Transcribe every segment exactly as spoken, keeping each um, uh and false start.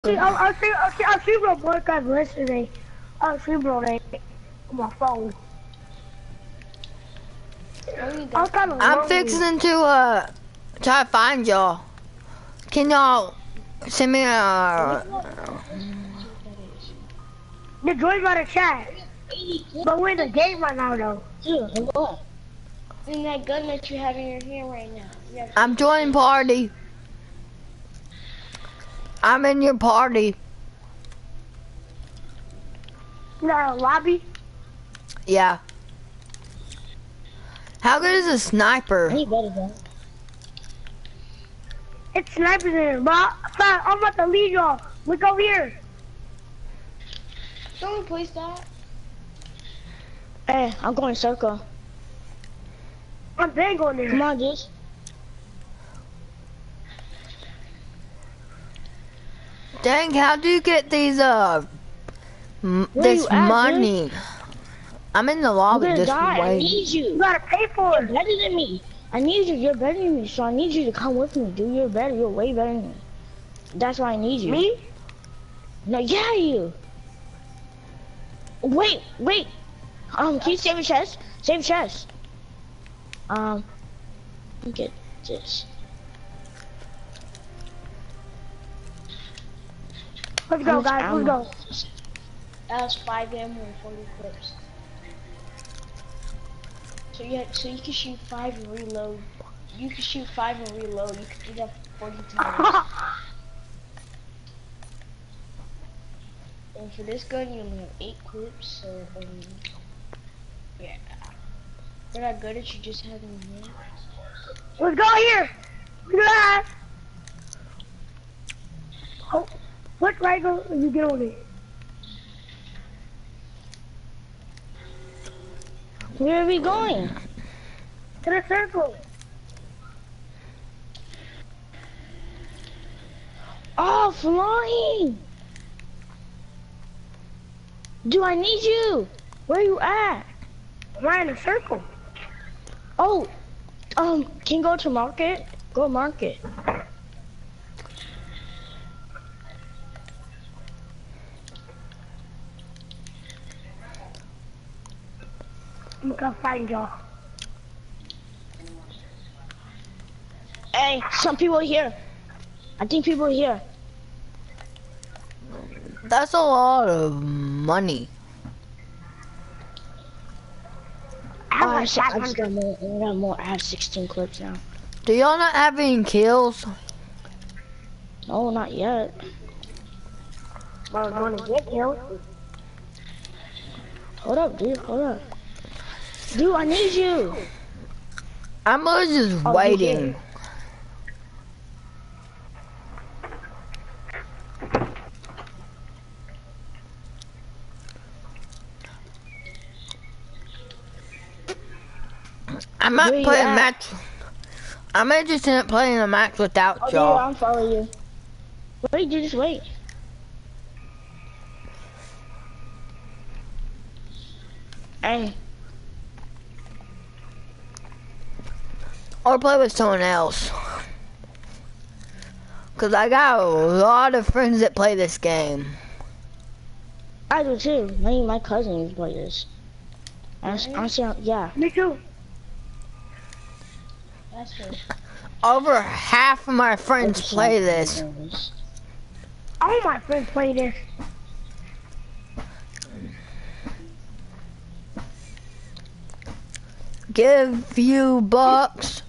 See, I, I see, I see, I see my boyfriend yesterday. I see bro on my phone. I'm kind of I'm fixing to uh try to find y'all. Can y'all send me a? The join by the chat. But we're in the game right now, though. Dude, what? And that gun that you have in your hand right now. You I'm joining party. I'm in your party. No, lobby. Yeah. How good is a sniper? I need better gun. It's snipers in here, but I, I'm about to lead y'all. Look over here. Don't replace that. Hey, I'm going circle. I'm dang going there. Come on, dude. Dang, how do you get these uh m Where this you at, money? dude? I'm in the lobby I'm gonna just die. I waiting. need you. You gotta pay for You're it. better than me. I need you. You're better than me, so I need you to come with me, dude. You're better. You're way better than me. That's why I need you. Me? No, yeah, you. Wait, wait. Um, can you save a chest? Save a chest. Um, let me get this. Let's go, guys. Let's go. That was five ammo and forty clips. So you had, so you can shoot five and reload. You can shoot five and reload. You can do that forty times. And for this gun, you only have eight clips. So um, yeah. They're not good at you just having one. Let's go here. Look at that. Oh, what right go you get on it? Where are we going? To the circle. Oh, flying! Do I need you? Where are you at? Right in a circle. Oh, um, can you go to market? Go market. I'm gonna find y'all. Hey, some people are here. I think people are here. That's a lot of money. I have Oh, I, like just, I five just got hundred. more. I got more. I have sixteen clips now. Do y'all not have any kills? No, not yet. Well, I'm gonna get killed. Hold up, dude. Hold up. Dude, I need you. I'm just Oh, waiting. I'm not Where you playing at? match. I'm interested in playing a match without Oh, dude, y'all. I'm following you. Wait, dude, just wait. Hey, Or play with someone else. Cause I got a lot of friends that play this game. I do too. Me, my cousins play this. Honestly, honestly, yeah. Me too. That's true. Over half of my friends play this. All my friends play this. Give you bucks.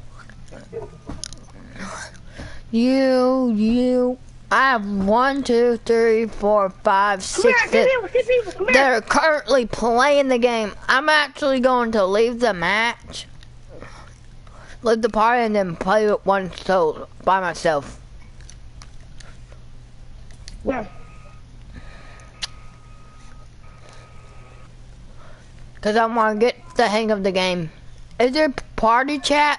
You, you. I have one, two, three, four, five, Come six. here, two people, two people, come here. They're currently playing the game. I'm actually going to leave the match, leave the party, and then play with one solo by myself. Yeah. Cause I want to get the hang of the game. Is there party chat?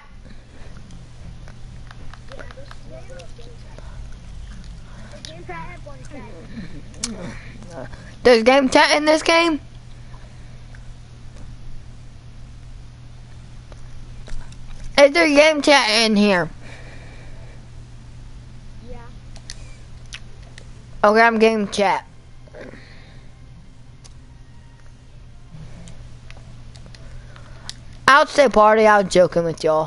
There's game chat in this game? Is there game chat in here? Yeah. Okay, I'm game chat. I'll say party, I was joking with y'all.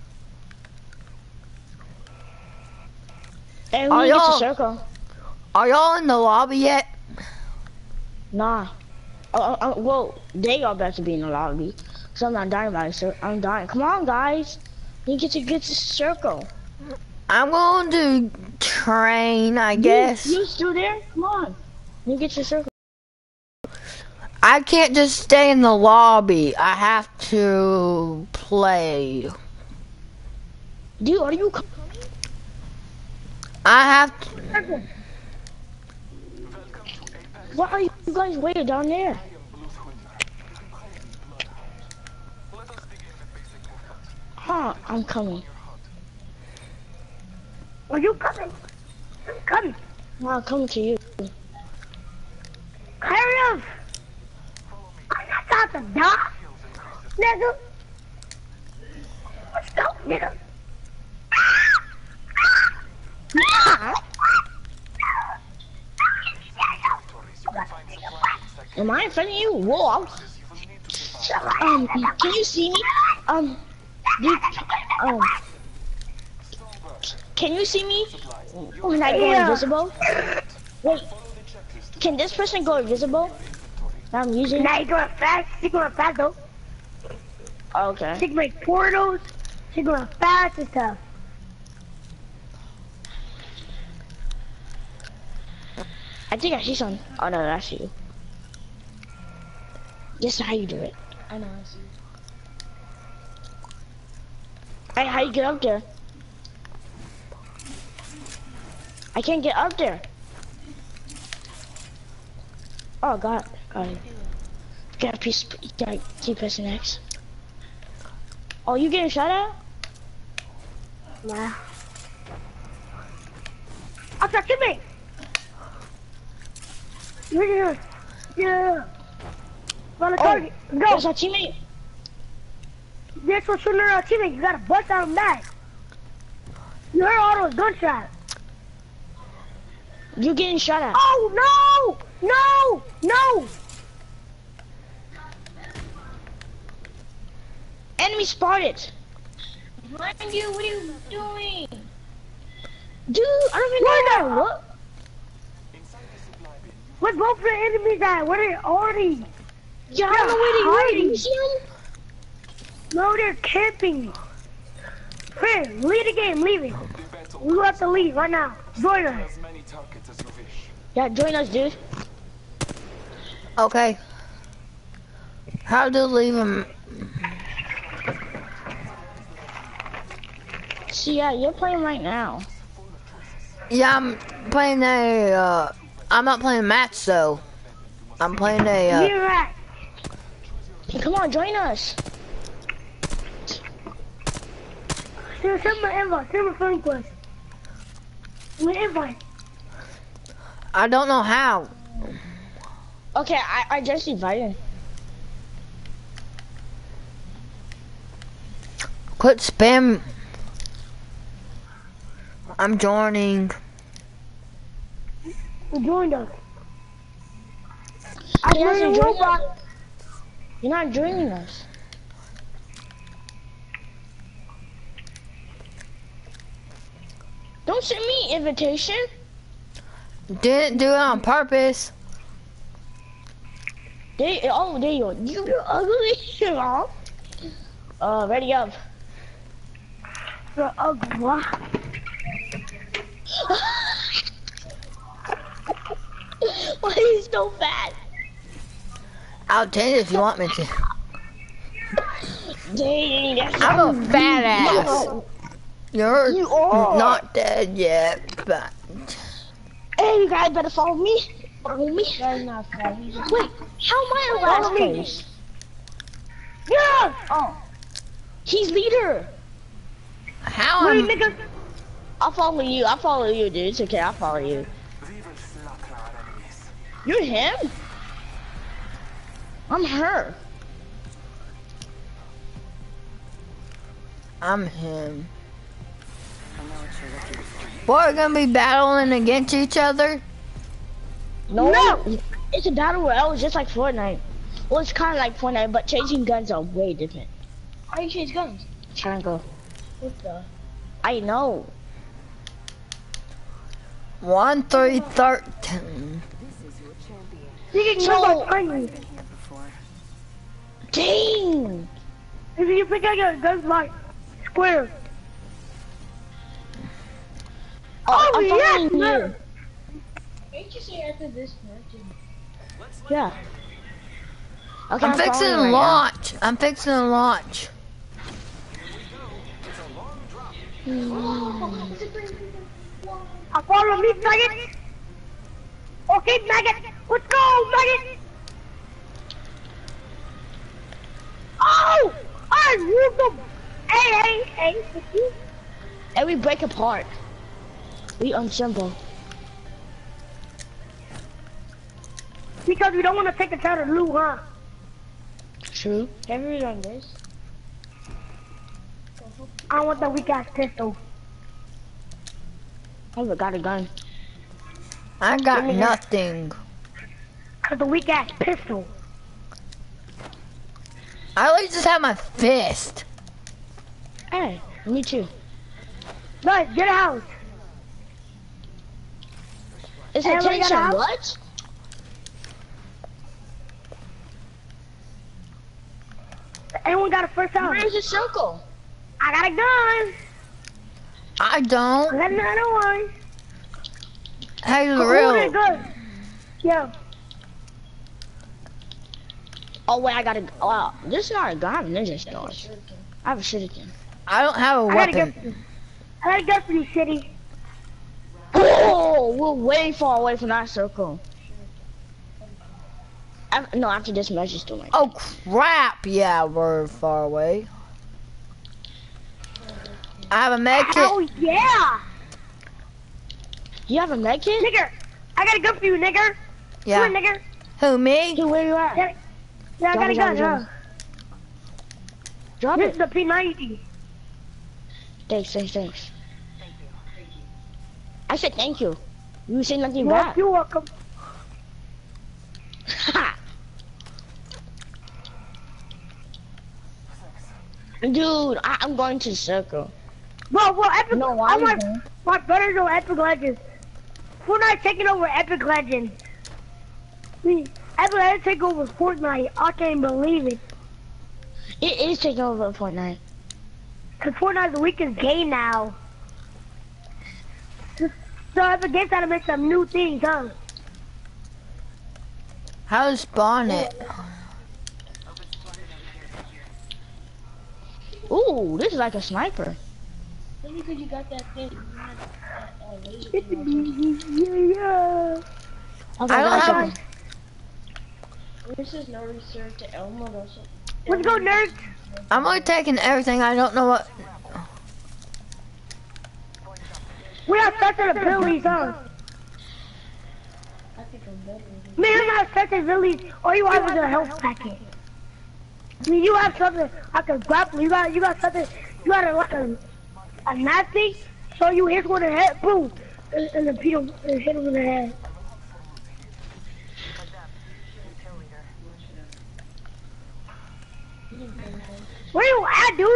And Are we get to y'all- circle. Are y'all in the lobby yet? Nah. Uh, uh, well, they are about to be in the lobby. So I'm not dying by it, so I'm dying. Come on, guys. You get to get to circle. I'm going to train, I guess. You, you still there? Come on. You get to circle. I can't just stay in the lobby. I have to play. Dude, are you coming? I have to. Why are you guys waiting down there? Huh, I'm coming. Are you coming? I'm coming. No, I'm coming to you. Hurry up. I'm not about to die. Nigga. Let's go, nigga. Am I in front of you? Whoa. Um, can you see me? Um, dude, um, can you see me when I go Yeah. invisible? Wait, can this person go invisible? I'm using. Now you going fast. You going fast though. Okay. She can make portals. She going fast and stuff. I think I see some. Oh no, that's you. This is how you do it. I know. I see. Hey, how you get up there? I can't get up there. Oh God, got it. Got a piece. Gotta keep pressing X. Oh, you getting shot at? Nah. I'll try to me. Yeah. Yeah. Run the Oh, target. Go. there's our teammate. This was shooting at our teammate. You gotta bust out him back. You heard all those gunshots. You getting shot at? Oh no! No! No! Enemy spotted. Behind you, what are you doing? Dude, I don't even know Where that. What? Where's both of the enemies at? Where they already? Yeah, I don't know where they were. hiding. You see them? No, they're camping. Friend, leave the game. Leave it. We have to leave right now. Join us. Yeah, join us, dude. Okay. How to leave him? See, yeah, you're playing right now. Yeah, I'm playing a. Uh, I'm not playing a match though. I'm playing a. Uh, You're right. Hey, come on, join us. Send send my invite. Send my friend request. My invite. I don't know how. Okay, I, I just invited. Quit spam. I'm joining. You joined us. I I joined the robot. You're not joining us. Don't send me invitation. Didn't do it on purpose. They, oh, there you are. You're ugly. Huh? Uh, ready up. You're ugly. What? Why are you so fat? I'll change it if you want me to. Dang, that's I'm a fat ass. No. You're You are. not dead yet, but Hey, you guys better follow me. Follow me. That's not fair. Wait, how am I in last Follow me. place? Yeah! Oh, he's leader. how Wait, am nigga. I'll follow you. I'll follow you, dude. It's okay. I'll follow you. You're him? I'm her. I'm him? Boy, we're gonna be battling against each other. No, No. it's a battle royale, it's just like Fortnite. Well, it's kind of like Fortnite, but changing guns are way different. How do you change guns? Triangle. What the? I know. One, three, thirteen. You can So- go by tiny. Dang! If you pick up your guns like square. Oh, Oh, I'm yes, following no. you. Can't you say after this match? Yeah. Okay, I'm fixing following to you right launch. I'm fixing to launch. I follow me, maggot. Okay, maggot. Let's go, maggot. Oh! I moved them. Hey, hey, hey. now. And we break apart. We unassemble. Because we don't want to take a shot at Lou, huh? True. Have you done this? I want that weak ass pistol. I haven't got a gun. I got nothing. Cause the weak ass pistol. I at least just have my fist. Hey, me too. Guys, get out. Is Hey, it everybody got a tension? house? What? Anyone got a first house? Where's the circle? I got a gun. I I don't. got another one. Hey, Who got a real. gun? Yeah. Oh wait, I got a. Oh, this is not a gun. I have a ninja stars. I have a shuriken. I don't have a I got a gun weapon. for you. I got a gun for you, City. Oh, we're way far away from that circle. Af no, after this match, is still like. Oh crap! Yeah, we're far away. I have a med kit. Oh, yeah. You have a med kit? Nigger. I got a gun for you, nigger. Yeah. Come on, nigger. Who, me? Dude, where you at? Yeah, yeah I got a Drop gun, it, drop it, huh? Drop This it. is the P ninety. Thanks, thanks, thanks. I said thank you. You said nothing Well, back. you're welcome. Ha! Dude, I I'm going to the circle. Well, well, Epic. No, why I'm you like, going? my brothers are Epic Legends. Fortnite taking over Epic Legends. We, Epic Legends take over Fortnite. I can't believe it. It is taking over Fortnite. Cause Fortnite's the weakest game now. So Epic Games had to make some new things, huh? How to spawn it? Ooh, this is like a sniper. Maybe because you got that thing. You had that, uh, laser thing yeah, yeah. Okay, I don't guys, have- guys. on. This is no reserve to Elmo. That's Let's go, nerds. I'm only taking everything. I don't know what. We have such abilities, huh? I think I'm better than Man, I got such abilities. All you have is a health packet. I mean, you have something I can grapple. You got, you got something. You got a, like a, a knife thing. So you hit one in the head, boom, and, and then beat him and hit him in the head. Where you at, dude?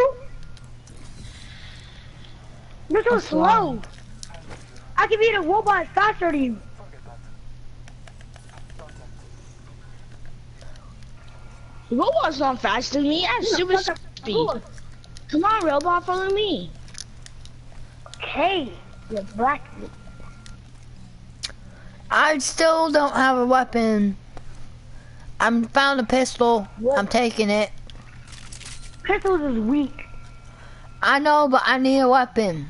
You're so I'm slow. flying. I can beat a robot faster than you. Robot's not faster than me. I have super speed. Come on, robot, follow me. Okay, you're black. I still don't have a weapon. I'm found a pistol. I'm taking it. Pistols is weak. I know, but I need a weapon.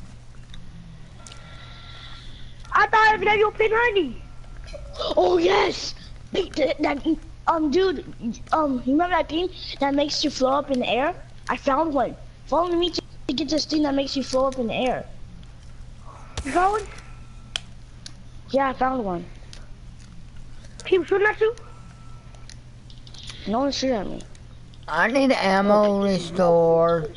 I thought I was gonna P ninety. Oh yes. Wait, that, that um dude, um you remember that thing that makes you float up in the air? I found one. Follow me to, to get this thing that makes you float up in the air. You going? Yeah, I found one. People shooting at you? No one shoot at me. I need ammo restored.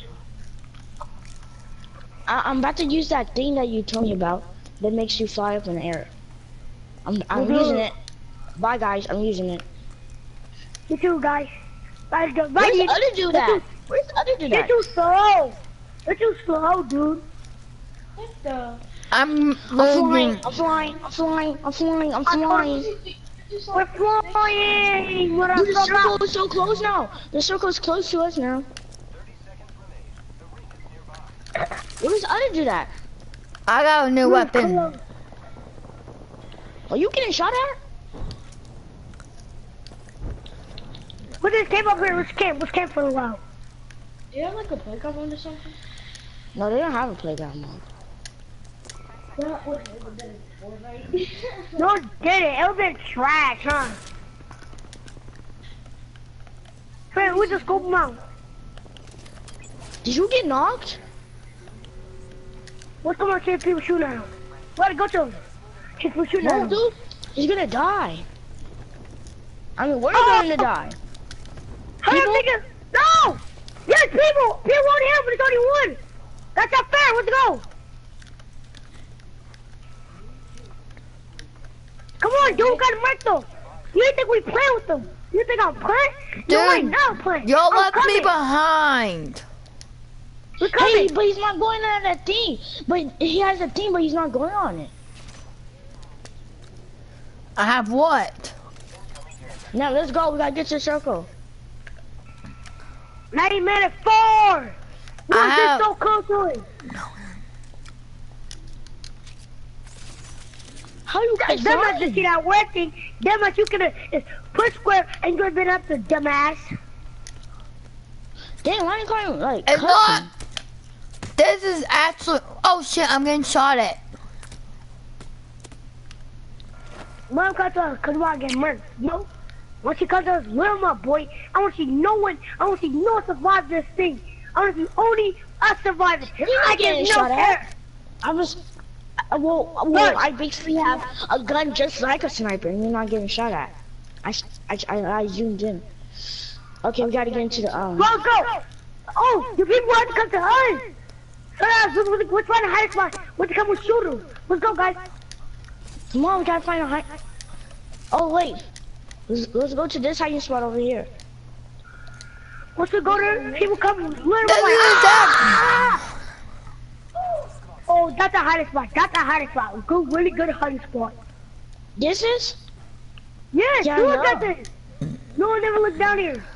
I, I'm about to use that thing that you told me about that makes you fly up in the air. I'm I'm Mhm. using it. Bye guys, I'm using it. You too, guys. Guys, go. Where's the Bye. other dude You're at? too- Where's the other dude You're at? too slow. You're too slow, dude. What the? I'm I'm flying, moving. I'm flying, I'm flying, I'm flying, I'm I'm flying. We're flying. What Dude, the up, circle is so close now. The circle's close to us now. Where's the other dude at? I got a new weapon. Are you getting shot at? We just came up here. Let's camp. Let's camp for a while. Do you have like a pickup on or something? No, they don't have a playground mode. Yeah, what is it? Fortnite? No, did it. It was in trash, huh? Hey, we just scope them out. Did you get knocked? Let's come on, see if people shooting at him. We gotta go to him. See if people shooting at No, him. dude. He's gonna die. I mean, we're Oh! going to die. Hurry up, People? nigga! No! Yes, people! People won't hit, but it's only one! That's not fair, let's go! Come on, dude, we got him right though! You didn't think we play with them? You think I'm playing? No, Dude, I'm not playing! Y'all I'm left me coming. behind. We're Hey, coming! but he's not going on that team. But he has a team, but he's not going on it. I have what? Now let's go. We gotta get to the circle. ninety minute four! We're I just have- so close to it! How you guys That much flying? to see that working, that much you can uh, push square and you've been up the dumbass. Damn, why are you calling like It's cussing? not. This is actually. Oh shit! I'm getting shot at. Mom cut to us because we want to get murdered. No? Once you cut to us, little my boy, I want to see no one, I want to see no one survive this thing. I want to see only us survive it. You're not I getting give no shot at. care. I was. Uh, well, well, I basically have a gun just like a sniper, and you're not getting shot at. I, I, I, I zoomed in. Okay, we gotta get into the um. Go, go! Oh, you people want to come to us! So uh, we're, we're trying to hide spot. We're to come with shooters. Let's go, guys. Come on, we gotta find a high. Oh wait, let's, let's go to this hiding spot over here. Once we go there, people come literally like, This is ah! Oh, that's a hiding spot. That's a hiding spot. Good, really good hiding spot. This is? Yes, Yeah, I look at know. this. No one ever looked down here.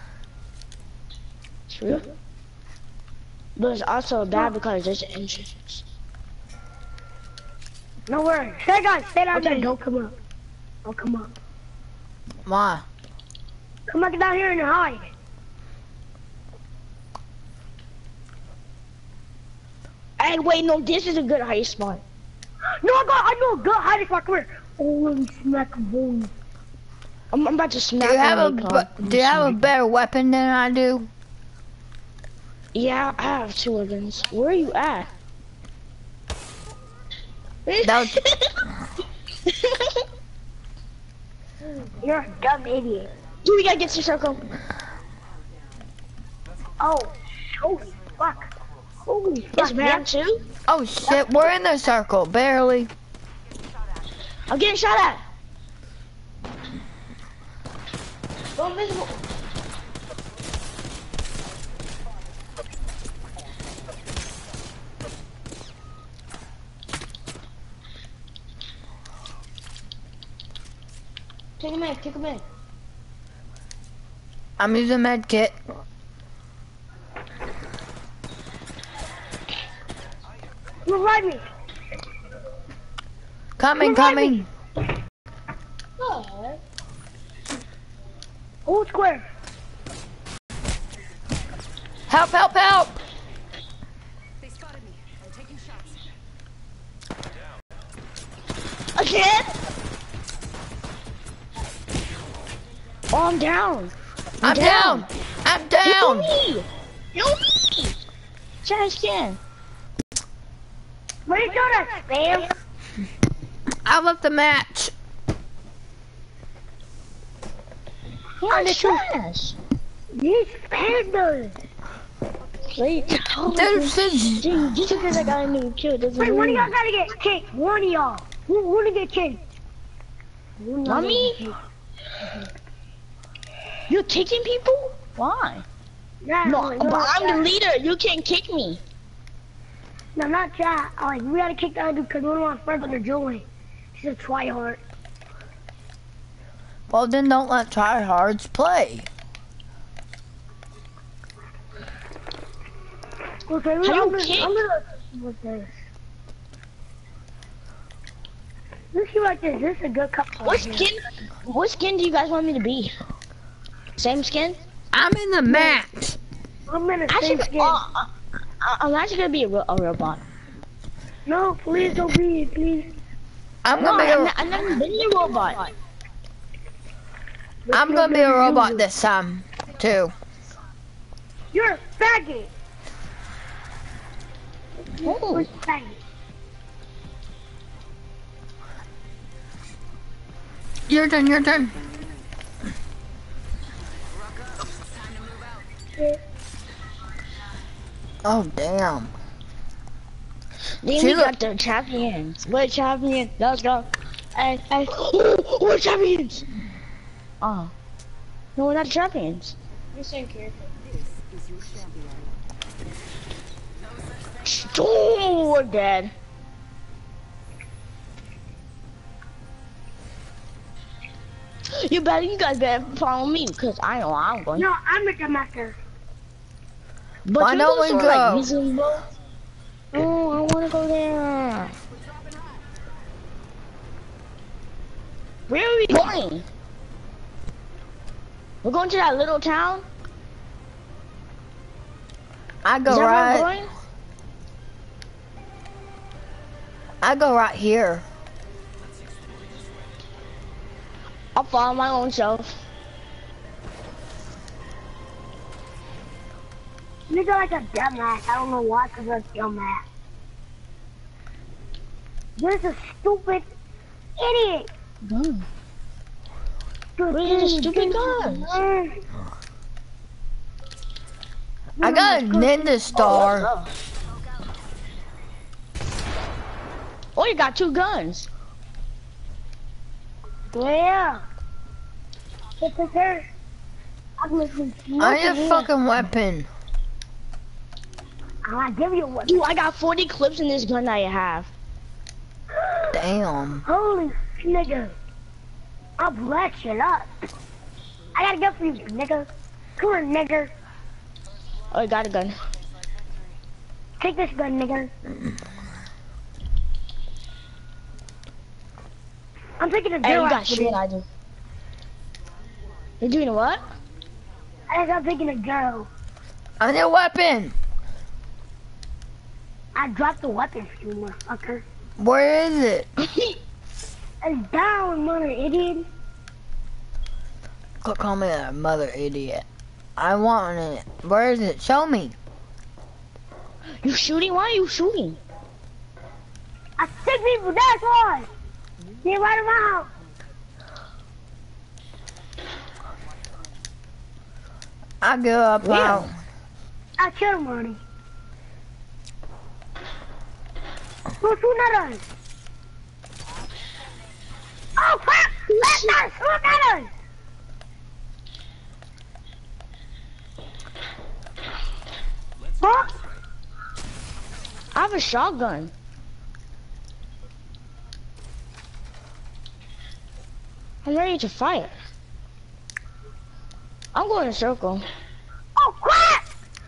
True. But it's also bad because there's an entrance. No worries. Stay guys, stay down Okay. there. Don't come up. Don't come up. Ma. Come back down here and hide. Hey, wait, no, this is a good hiding spot. No, I got, I know a good hiding spot. Come here. Oh, let me smack a boom. I'm, I'm about to Do smack you have a him, b- Nick. Do you have a better weapon than I do? Yeah, I have two weapons. Where are you at? That was- You're a dumb idiot. Dude, we gotta get to the circle. Oh, holy fuck. Holy fuck, It's man. bad too. Oh shit! We're in the circle, barely. I'm getting shot at. Go invisible. Take him in, take him in. I'm using med kit. Revive me. Coming, Revive coming. me. What? Old square. Help! Help! Help! They spotted me. I'm taking shots. Again? Oh, I'm down. I'm down. I'm down. Help me. Help me. Trash can. What are you doing, spam? I left the match. What is trash? These pandas. Wait, This is Dude, just because I got a new kill doesn't Wait, one of mean. y'all gotta get kicked. One of y'all. Who wanna get kicked? You know Mommy? me. You're kicking people? Why? Yeah, No, no, but no, I'm yeah. the leader. You can't kick me. No, not that. Like, we gotta kick the other dude because one of my friends on the join. She's a tryhard. Well, then don't let tryhards play. Okay, How I'm you gonna, kick? I'm gonna, what's this? Let's see like this. This is a good couple. What right here. skin? What skin do you guys want me to be? Same skin? I'm in the match. I'm in the I same should. skin. Uh, uh, I'm actually gonna be a, ro a robot. No, please don't be it, please. I'm No, gonna be I've, a, ne- I've never been a robot. I'm gonna be a robot this time, too. You're a faggot. Oh. You're a faggot. Your turn, your turn. Oh, damn. Then She we look- got the champions. We're champions. Let's go. Hey, hey. We're champions. Oh. No, we're not champions. You're so careful. Oh, we're dead. You better, you guys better follow me because I know I'm going. No, I'm the master. But Why you're don't going we so, like, go? reasonable. Oh, I want to go there. Where are we going? We're going to that little town? I Is go that where right. we're going? I go right here. I'll follow my own self. Nigga like a dumbass. I don't know why, cause I'm a dumbass. There's a stupid idiot. Mm. Good Where is the thing, stupid good guns? thing. I got a Good ninja Oh, star. oh, you got two guns. thing. Yeah. It's a her. I'm listening to I need nothing a here. fucking weapon. I'll give you one. Dude, I got forty clips in this gun that I have. Damn. Holy nigga. I'll bless you up. I got a gun for you, nigga. Come on, nigga. Oh, I got a gun. Take this gun, nigga. I'm taking a Hey, girl you got after shit, this. I do. You're doing what? I think I'm taking a girl. I need a weapon. I dropped the weapon for you, motherfucker. Where is it? It's down, mother idiot. Quit calling me a mother idiot. I want it. Where is it? Show me. You shooting? Why are you shooting? I stick people, that's why. They right in my house. I give up. Where? Out. I killed him already. Who's shooting at us? Oh crap! Let's not shoot at us! Huh? I have a shotgun. I'm ready to fire. I'm going in a circle. Oh crap!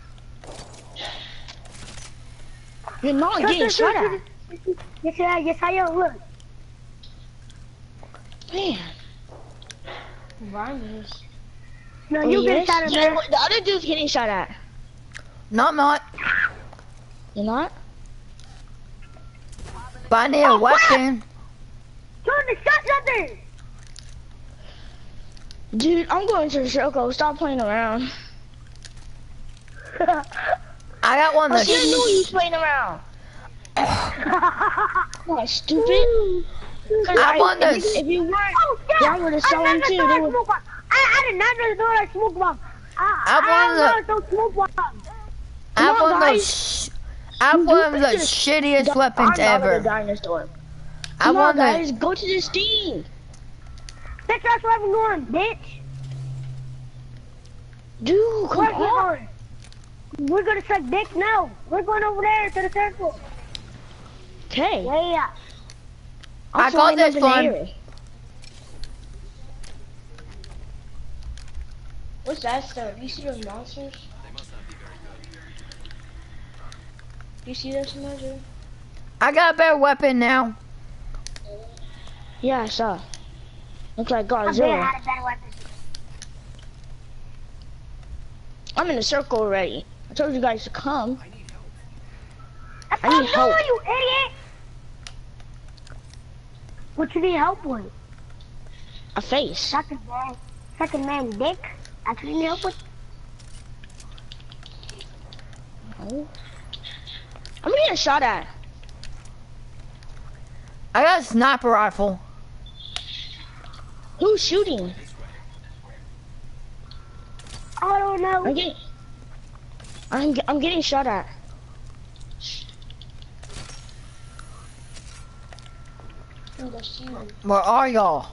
You're not getting shot at. Yes, I, yes, I am. Look. Man. Rhymes. No, Oh, you yes? get shot at, Yeah, man. the other dude's getting shot at. No, I'm not. You're not? But I need a Oh, crap! weapon. Turn the shot nothing. Dude, I'm going to a circle. Stop playing around. I got one I that's... should have knew you was playing around. What, stupid? 'Cause I I- want if, this. you- if you weren't, Oh, shit. yeah, I would have I sold him never too. thought They I would. smoke bomb. I, I did not know thought I smoke bomb. I, I I, wanted I don't smoke bomb. I have Come on, one of guys. those... I have one of the shittiest weapons I'm not ever. a dinosaur. I Come on, want guys, the... go to this team. Bitch, that's what I'm doing, bitch. Dude, come Where's on. going? We're gonna suck dick now. We're going over there to the circle. Okay. Yeah. I got this one. Here. What's that stuff? You see those monsters? You see those monsters? I got a better weapon now. Yeah, I saw. Looks like I bet I Godzilla. had a better weapon. I'm in the circle already. I told you guys to come. That's I what need I'm help. doing, you idiot. What you need help with? A face. Second man. Second man dick. That's what you need help with? Oh. I'm getting shot at. I got a sniper rifle. Who's shooting? I don't know. I'm getting. I'm I'm getting shot at. I'm gonna see you. Where are y'all?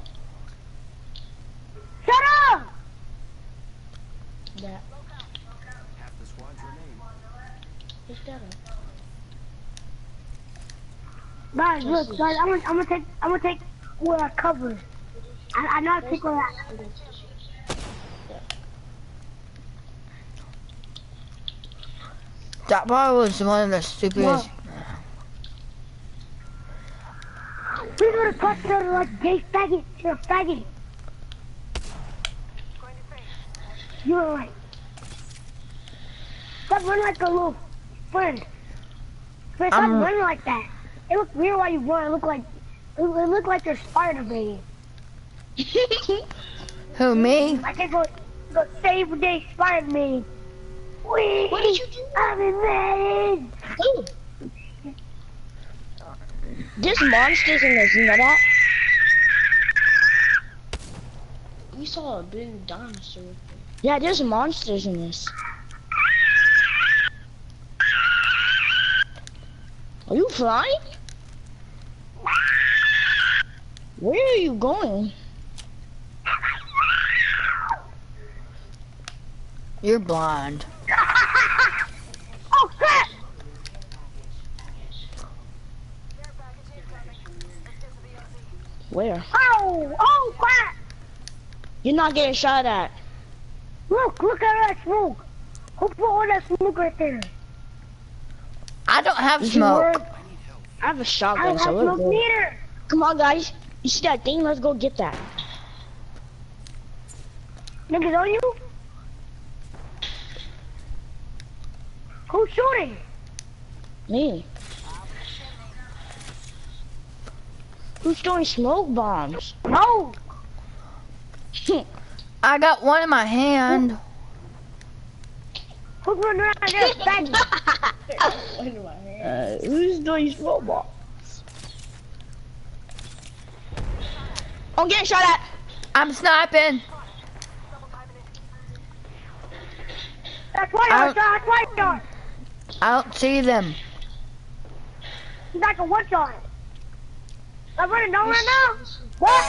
Shut up! That. Who's that? Guys, look, guys, I'm gonna, I'm gonna take, I'm gonna take where I cover. I, I know how to take where I. That probably was one of the stupidest. We're gonna touch each other like gay faggot. You're a faggot. You're right. Stop running like a little friend. Friend, stop I'm- running like that. It looks weird while you run. It look like, it, it look like you're Spider-Man. Who, me? Like I go, go save the day Spider-Man. Wait, What did you do? I'm in bed. Ooh. There's monsters in this, you know that? We saw a big dinosaur. Yeah, there's monsters in this. Are you flying? Where are you going? You're blind. Oh crap! Where? Oh, oh crap! You're not getting shot at. Look, look at that smoke. Who put all that smoke right there? I don't have Did you smoke. work? I have a I shotgun, don't so have we're smoke good. neither. Come on, guys. You see that thing? Let's go get that. Niggas on you? Who's shooting? Me. Who's throwing smoke bombs? No. I got one in my hand. Who's running around there faggot? Uh, who's doing smoke bombs? I'm getting shot at. I'm sniping. That's why I you're don't- that's why you're I don't see them. He's like a one shot. I'm running down right now. What?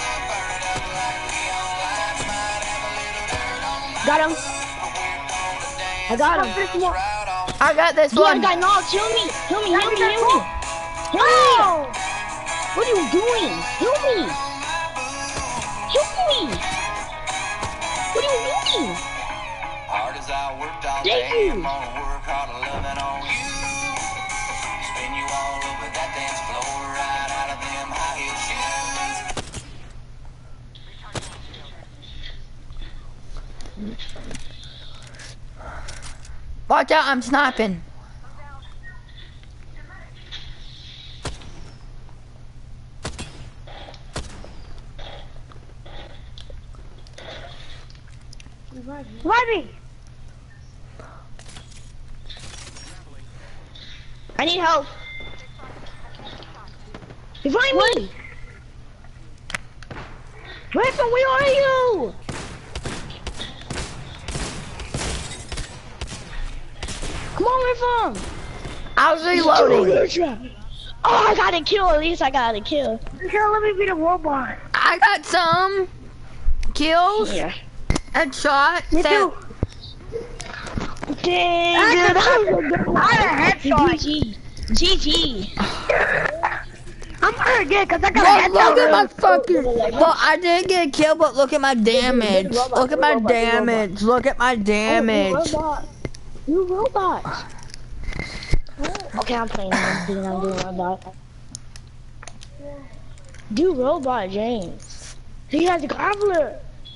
Got him. I got him. This one. I got this Dude, I one. got knocked. Heal me. Heal me. Heal me. Heal me. Heal me. Oh! What are you doing? Heal me. Heal me. What are you doing? Hard as I worked all Thank day, you. I'm gonna work hard to loving on you. Spin you all over that dance floor, right out of them high heel shoes. Watch out, I'm sniping. Revive me. I need help. Revive me. Ripper, where are you? Come on, Ripper. I was reloading. Oh, I got a kill. At least I got a kill. Until let me be the robot. I I got some kills. Yeah. Headshot. Me too. Dang, dude, that was a good one. I had a headshot. G G. G G. I'm hurt again because I got a Look, look headshot. at my fucking. Well, I didn't get a kill, but look at my damage. Look at my damage. Look at my damage. You robot. Okay, I'm playing. I'm doing, I'm doing robot. Do robot, James. He has a grappler.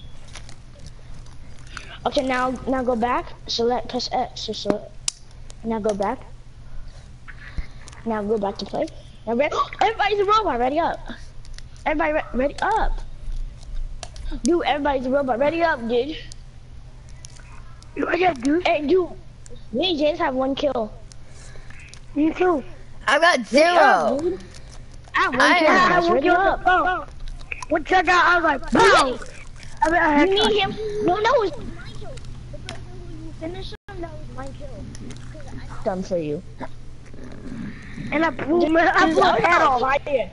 Okay, now now go back. Select, press X or select. Now go back. Now go back to play. Now ready? Everybody's a robot. Ready up. Everybody re ready up. Dude, everybody's a robot. Ready up, dude. What I gotta do? Hey, dude. Me and James have one kill. Me too. I got zero. Dude. I have one I kill. have guys. one Ready kill. up. Oh. Once I got, I was like, boom. I mean, I You had need him. No, that was my kill. Because when you finish him, that was my kill. Done for you. and I blew my, I blew his head off right there.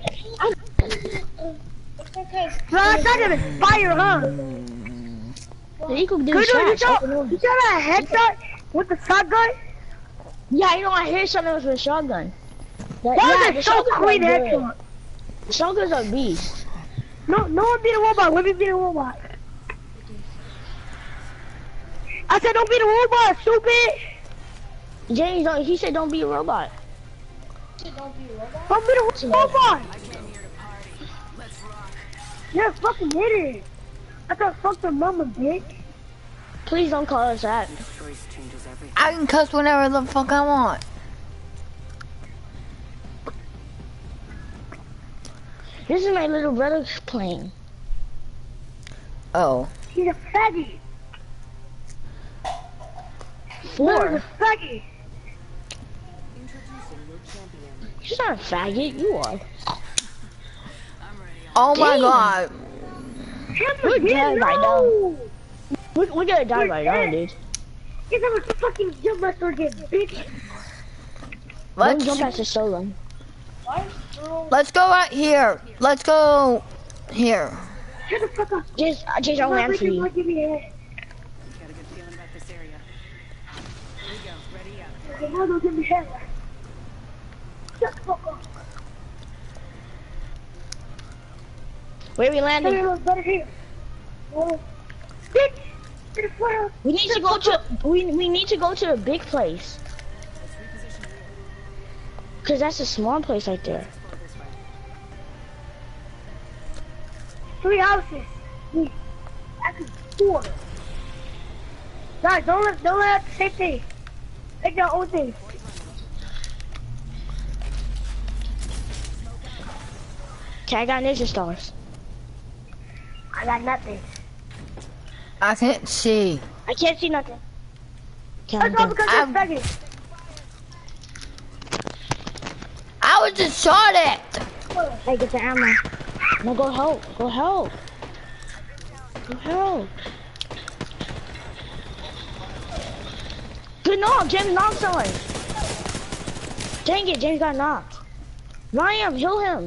So that's not gonna fire, huh? You could do Good, you shots. saw, you saw that headshot with the shotgun? Yeah, you know, I hear something with a shotgun. That, That yeah, was the a so shotguns are clean good. headshot. The shotguns are beast. No, no one beat a robot. Let me beat a robot. I said don't beat a robot, stupid. James, don't, he said don't be a robot. Don't beat a robot. You're a fucking idiot. I thought fuck the mama, bitch. Please don't call us that. I can cuss whenever the fuck I want. This is my little brother playing. Oh. He's a faggot. Four. He's a faggot. He's not a faggot, you are. Oh my Damn. god. We're Him dead again, right no. We're, we're gonna die We're right now, dead. dude. Get them a fucking jump master again, bitch. Don't Let's jump at the solo. let's go right here. Let's go here. Shut the fuck up. Just, I just don't Why land would for you you. give me a head? Got a good feeling about this area. Here we go. Ready up. Okay, now don't give me a head. Shut the fuck up. Where are we Tell me landing? what's better here. Oh, bitch. Get the fuck out. We need to go to, we, we need to go to the big place. Cause that's a small place right there. Three houses. Three. That's four. Guys, don't let, don't let the same thing. Take your own thing. Okay, I got ninja stars. I got nothing. I can't see. I can't see nothing. Okay, I'm That's all done. because I'm- you're faggot. I was just shot at. Hey, get the ammo. No, go help. Go help. Go help. Good knock. James knocked someone. Dang it, James got knocked. Ryan, heal him.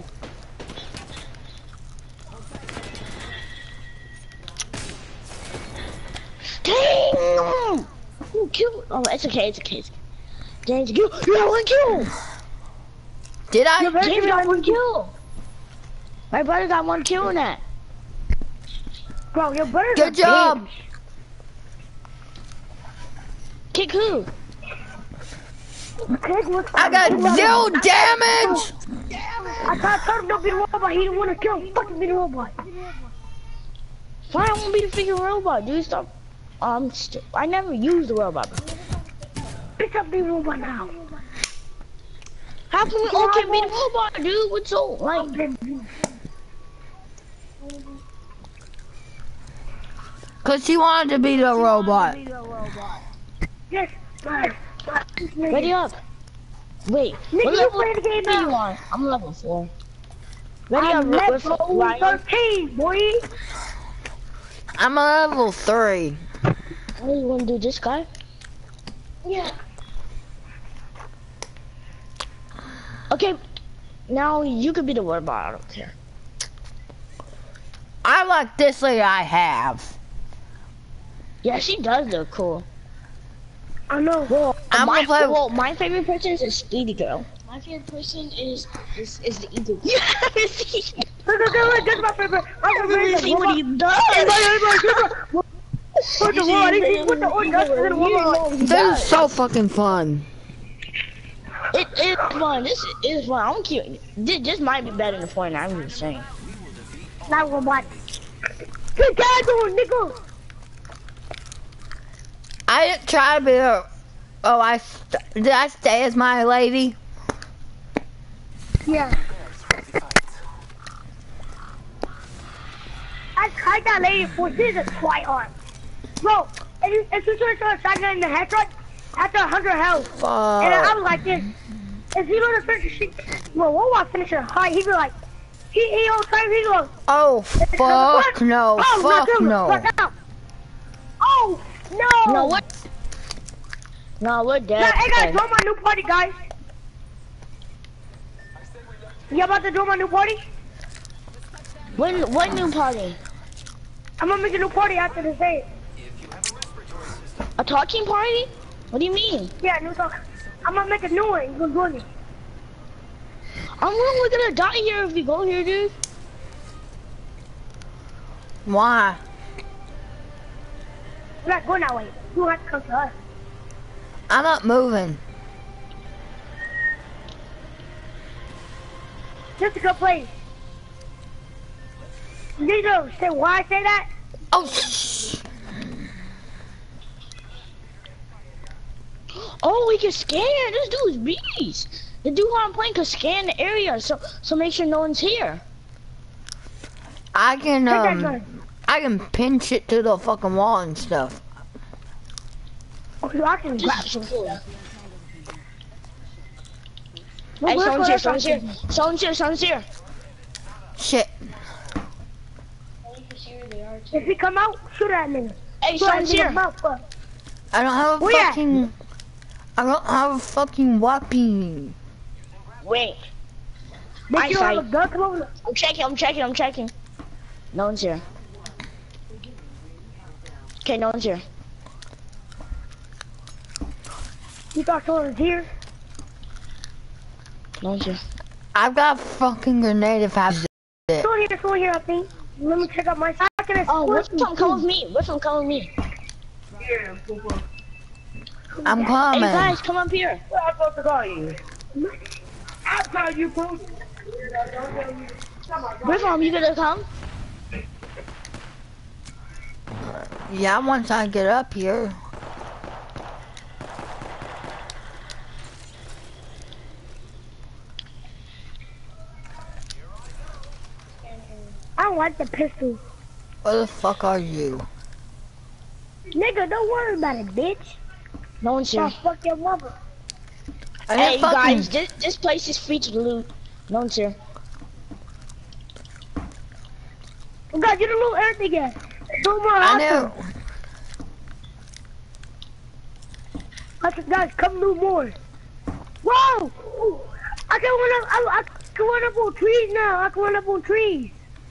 Dang! Who killed? Oh, it's okay. It's okay. It's okay. James, you, you got one kill. Did I? James got one kill. My brother got one kill in that. Bro, your brother's Good a job. bitch. Kick who? Kick what's I got zero damage. I tried to tell him don't be the robot. He didn't want to kill him. Fucking be the robot. Why I won't be the freaking robot, dude? Stop. Um, st I never used the robot. Pick up the robot now. How can we all can be the robot, dude? What's so like? Cause she wanted to be the robot. Yes, guys. Ready up. Wait. Nick, What you level play the game are you now. on? I'm level four. Ready I'm up. With, with level Ryan. thirteen, boy. I'm a level three. What do you want to do, this guy? Yeah. Okay. Now you could be the robot. I don't care. I like this lady I have. Yeah, she does look cool. I know. Well, I'm my, gonna play- well, my favorite person is a Speedy Girl. My favorite person is is, is the Eagle. Yeah, Look, look, look, that's my favorite. My favorite is see the what he robot. does. Everybody, everybody, everybody. Put the robot. He- He's with the orange guts and the robot. This is so fucking fun. It is fun. This is fun. I'm cute. This, this might be better than Fortnite. I'm just saying. Not robot. Good guy, going, nigga. I didn't try to be a... Oh, I... St did I stay as my lady? Yeah. I tried that lady for she's a tryhard. Bro, if you if you try to shotgun in the headshot, after a hundred health, Fuck. and I was like this. If you don't finish she well, what was finishing high, he'd be like he he all time he goes, Oh, fuck no. oh, knock Fuck him, no. knock out. Oh no! No, what? No, we're dead. Nah, hey guys, join my new party, guys. You about to join my new party? When, what new party? I'm gonna make a new party after this day. A talking party? What do you mean? Yeah, new talk. I'm gonna make a new one. You can join me. I'm really gonna die here if you go here, dude. Why? We're not going that way. You don't have to come to us. I'm not moving. Just a good place. You know, say why I say that? Oh, shh. Oh, we can scan. This dude's beast. The dude who I'm playing can scan the area, so so make sure no one's here. I can, Take that um... gun. I can pin shit to the fucking wall and stuff. Okay, I can grab This some. is cool. No, Hey, we're someone's here, for someone's here, us. someone's here, someone's here. Shit. If he come out, shoot at me. Hey, Shoot at someone's me in the here. mouth, but- I don't have a Where at? fucking... I don't have a fucking weapon. Wait, Bitch, you don't have a Eyesight. gun? Come over. I'm checking, I'm checking, I'm checking. No one's here. Okay, no one's here. You thought someone was here? No one's here. I've got a fucking grenade if I have it. Someone here, someone here, I think. Let me check out my side. Oh, which one? Come with me. Which one? Come with me. I'm Hey, coming. guys, come up here. I'm supposed to call you. I'll tell you, bro. Which one? You gonna come? Yeah, once I get up here. I don't like the pistol. Where the fuck are you? Nigga, don't worry about it, bitch. No one's I'll here. fuck your mother. I Hey, didn't fucking... guys, this, this place is free to loot. No one's here. Oh God, you don't know everything yet. No more I awesome. know. I said, guys, come do more. Whoa! Ooh, I can run up. I, I can run up on trees now. I can run up on trees.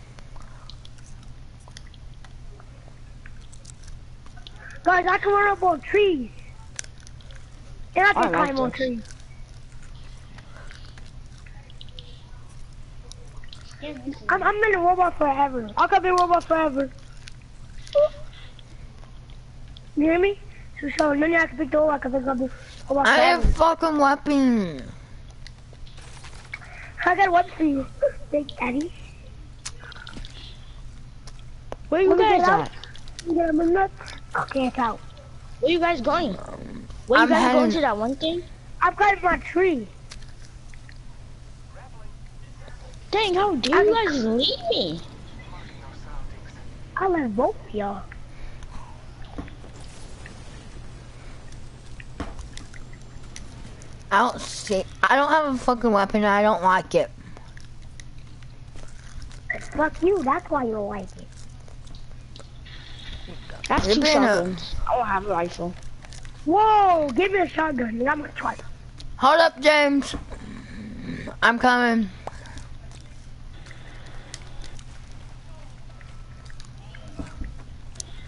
Guys, I can run up on trees. And I can I like climb on this. trees. I'm, I'm in a robot forever. I could be a robot forever. You hear me? So, so then I can pick the robot. I can pick up the robot I have forever. fucking weapon. I got one for you, Big Daddy. Where you Let me guys get at? out. You get my nuts? Okay, it's out. Where you guys going? Where you I'm guys going heading- to that one thing? I've got my tree. Dang, how dare you guys leave me? I love both of y'all. I don't see... I don't have a fucking weapon and I don't like it. Fuck you, that's why you don't like it. That's You're two being a- shotguns. I don't have a rifle. Whoa, give me a shotgun, and I'm gonna try it. Hold up, James. I'm coming.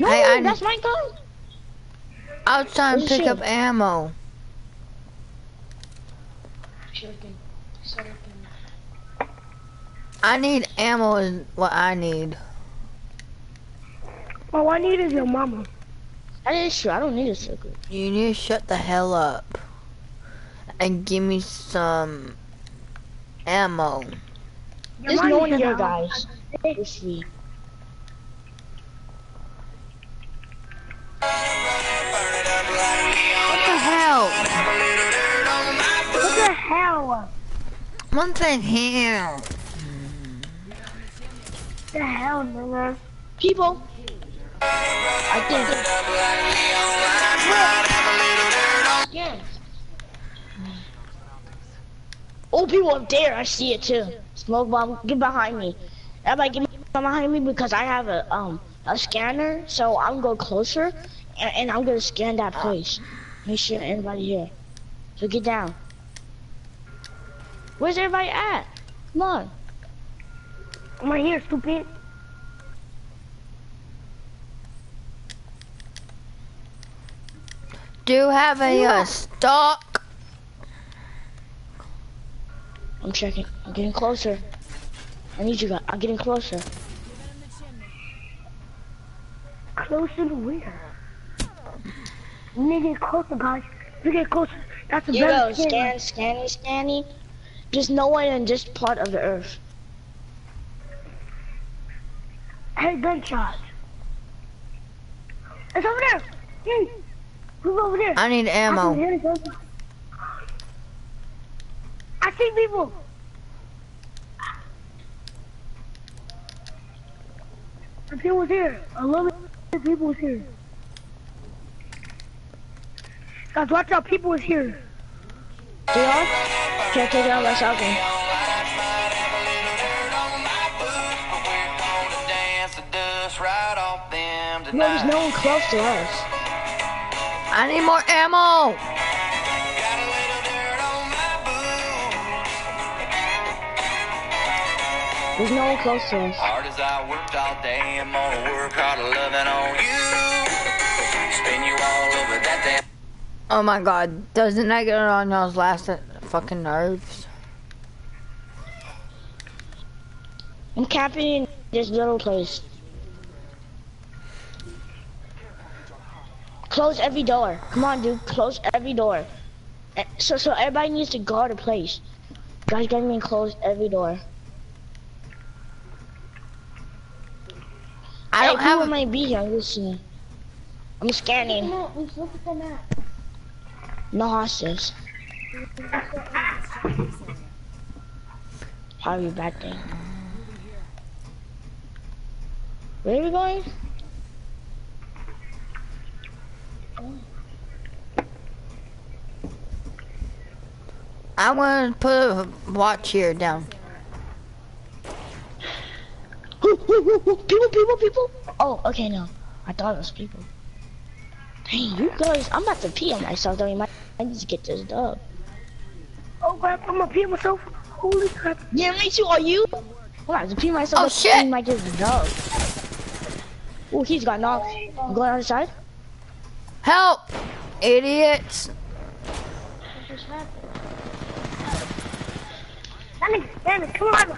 No, Hey, I- that's my gun. I was trying to Where's the pick up shield? ammo. Shuriken. Shuriken. I need ammo is what I need. All I need is your mama. That is true. I don't need a circle. You need to shut the hell up and give me some ammo. Your There's mama no one said here, that. guys. It's free. What the hell? What the hell? One thing here. The hell, nigga? People. I think. Again. Oh, people up there. I see it too. Smoke bomb. Get behind me. Everybody get behind me because I have a um a scanner. So I'm gonna go closer and, and I'm gonna scan that place. Make sure everybody here. So get down. Where's everybody at? Come on. I'm right here, stupid. Do you have a uh, stock? I'm checking. I'm getting closer. I need you guys. I'm getting closer. Closer to where? We need to get closer, guys. We get closer. That's a You better go. skin. Scan, scanning, scanning. There's no one in this part of the earth. Hey, gunshots. It's over there. Hey, move over there. I need I can ammo. hear the gunshot. I see people. The people's here. A lot of people's here. Guys, watch out. People is here. They are? Can't take it out myself. No, there's no one close to us. I need more ammo. There's no one close to us. Hard as I worked all day, I'm gonna work harder loving on you. Spin you all over that damn. Oh my god, doesn't that get on those last fucking nerves? I'm camping in this little place. Close every door. Come on, dude. Close every door. Eh, So, so everybody needs to guard a place. Guys, get me and close every door. I don't hey, have people a, might be here. I'm listening. I'm scanning. Matt, let's look at the map. No hostages. Probably a bad thing. Where are we going? I'm gonna put a watch here down. Who, who, who, who? People, people, people. Oh, okay, no. I thought it was people. Hey, you guys, I'm about to pee on myself, though. You might, I need to get this dub. Oh crap, I'm gonna pee myself. Holy crap. Yeah, me too. Are you? I'm about to pee myself. Oh, but shit. I might get the dub. Oh, he's got knocked. I'm going outside. Help! Idiots! What just happened? That nigga, damn it, come on.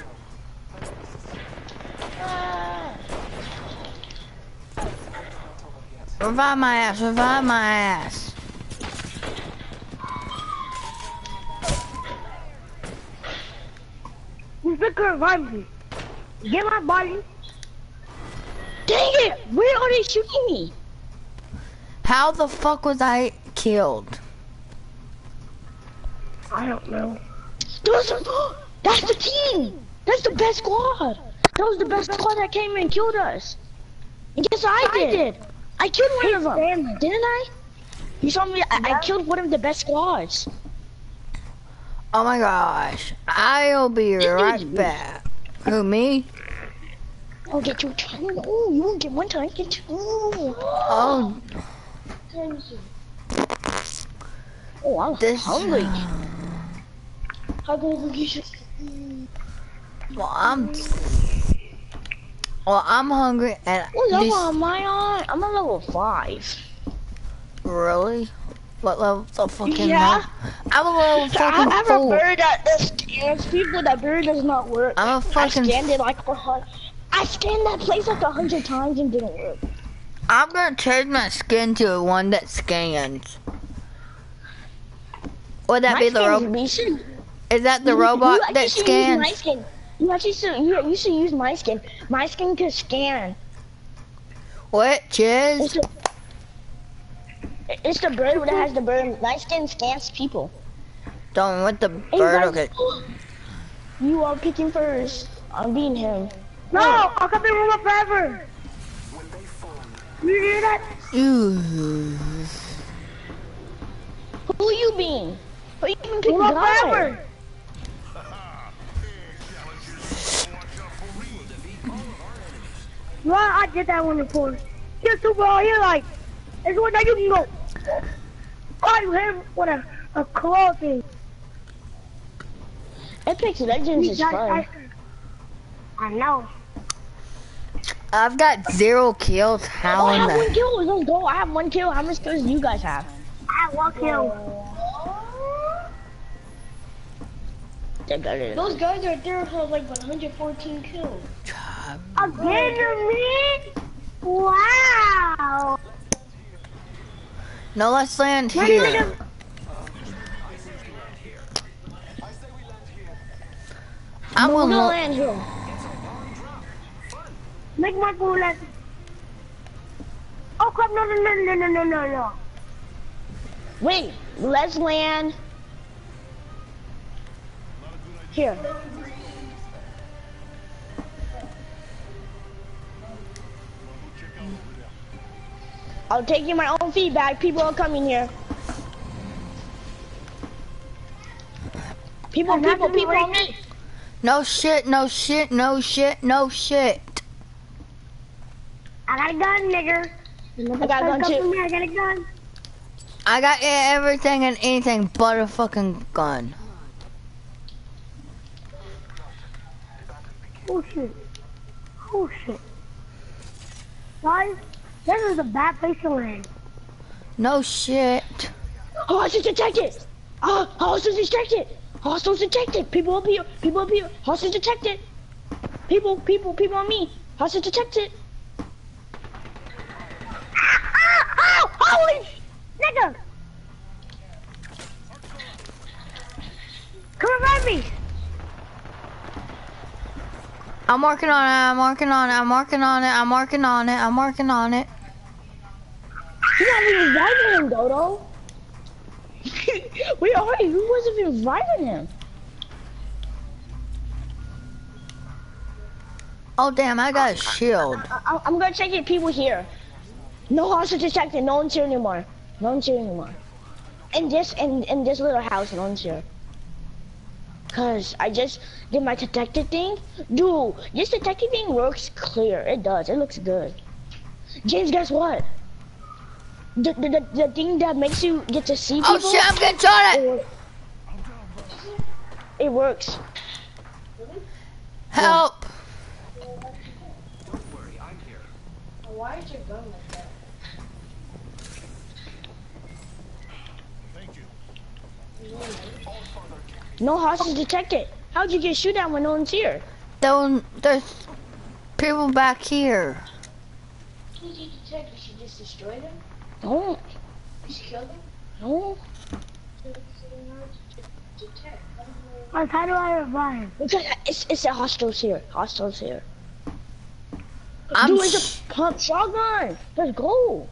Ah! Revive my ass, revive my ass. You think you're reviving me? Get my body. Dang it! Where are they shooting me? How the fuck was I killed? I don't know. Those are, that's the team! That's the best squad! That was the best squad that came and killed us. And guess what I did? I killed one of them, Damn. didn't I? You saw me, I, I killed one of the best squads. Oh my gosh. I'll be right back. Who, me? I'll get you a turn. Oh, you won't get one turn, get two. Oh, Oh, I'm this. hungry. How good is you? Well, I'm. Well, I'm hungry and What level this, am I on? I'm on level five. really? What level the fucking Yeah. level? I'm a level I fucking have a fool. bird that that scans people. That bird does not work. I'm a fucking I scanned it like a hun- I scanned that place like a hundred times and didn't work. I'm gonna change my skin to one that scans. Would that My be the skin's robot? recent. Is that the You- robot you that actually should use my scans? skin. You actually should, you, you should use my skin. My skin can scan. What, It's Chiz? the, it's the bird that has the bird. My skin scans people. Don't with the Hey, bird, guys, okay. You are picking first. I'm beating him. No, I'll come in room forever. You hear that? Ooh. Who you being? Who you even picking Room guy? forever. Well, I did that one before. You're too bro, you're like, it's one that you can go. Oh, you hit him with a, a claw thing. Apex Legends is I, fun. I, I know. I've got zero kills. How Oh, I in have the? one kill. Let's go. I have one kill. How much kills do you guys have? I have one kill. Those guys right there have like one hundred fourteen kills. Again to me? Wow. No, let's land Let here. me I'm We're gonna gonna lo- land here. make my fool like. Oh crap! No, no, no, no, no, no, no, no. Wait, let's land here. I'm taking my own feedback. People are coming here. People, I'm not people, gonna people on wait. me. No shit, no shit, no shit, no shit. I got a gun, nigger. I got a gun too. Me, I got a gun. I got everything and anything but a fucking gun. Oh shit. Oh shit. Guys, this is a bad place to land. No shit. Hostage detected. Ah, hostage detected. Hostage detected. People up here. People up here. Hostage detected. People, people, people on me. Hostage detected. Ah! Oh! Holy nigga! Come revive me! I'm working on it, I'm working on it, I'm working on it, I'm working on it, I'm working on it. You're not even reviving him, Dodo. We already, who wasn't even reviving him? Oh damn, I got a shield. I, I, I'm gonna check it. People here. No hostage detected. No one's here anymore. No one's here anymore. In this, in, in this little house, no one's here. Cause I just did my detective thing. Dude, this detective thing works clear. It does. It looks good. James, guess what? The, the, the, the thing that makes you get to see people. Oh shit, I'm getting shot at! It, it works. Help! Why is your gun like that? No hostage detected. How'd you get shoot at when no one's here? There, there's people back here. Who did you detect? You should just destroy them? Don't. You should kill them? No. Detect. Guys, how do I revive? Because it's it's a hostiles here. Hostiles here. I'm Dude, sh it's a pump shotgun. Let's go.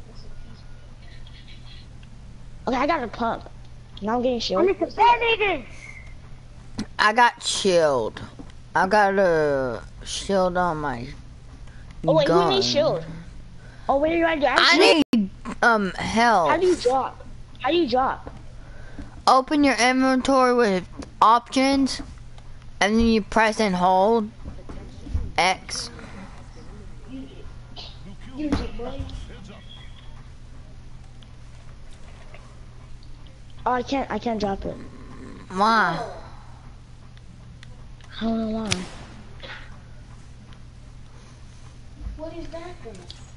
Okay, I got a pump. Now I'm getting I shield. need some bandages! I got shield. I got a shield on my Oh wait, gun. who needs shield? Oh wait, you gotta do. I need um How help. do you drop? How do you drop? Open your inventory with options, and then you press and hold X. Use it, boy. Oh, I can't. I can't drop it. Why? I don't know why. What is that then?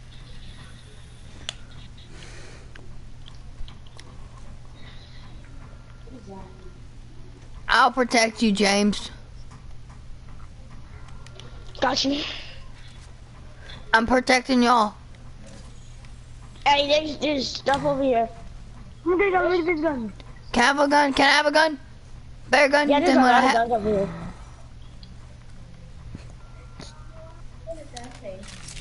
What is that? I'll protect you, James. Got you. I'm protecting y'all. Hey, there's, there's stuff over here. Look at this gun, look at this gun. Can I have a gun? Can I have a gun? Better gun Yeah, there's than a what I lot of have. guns over here. What does that say?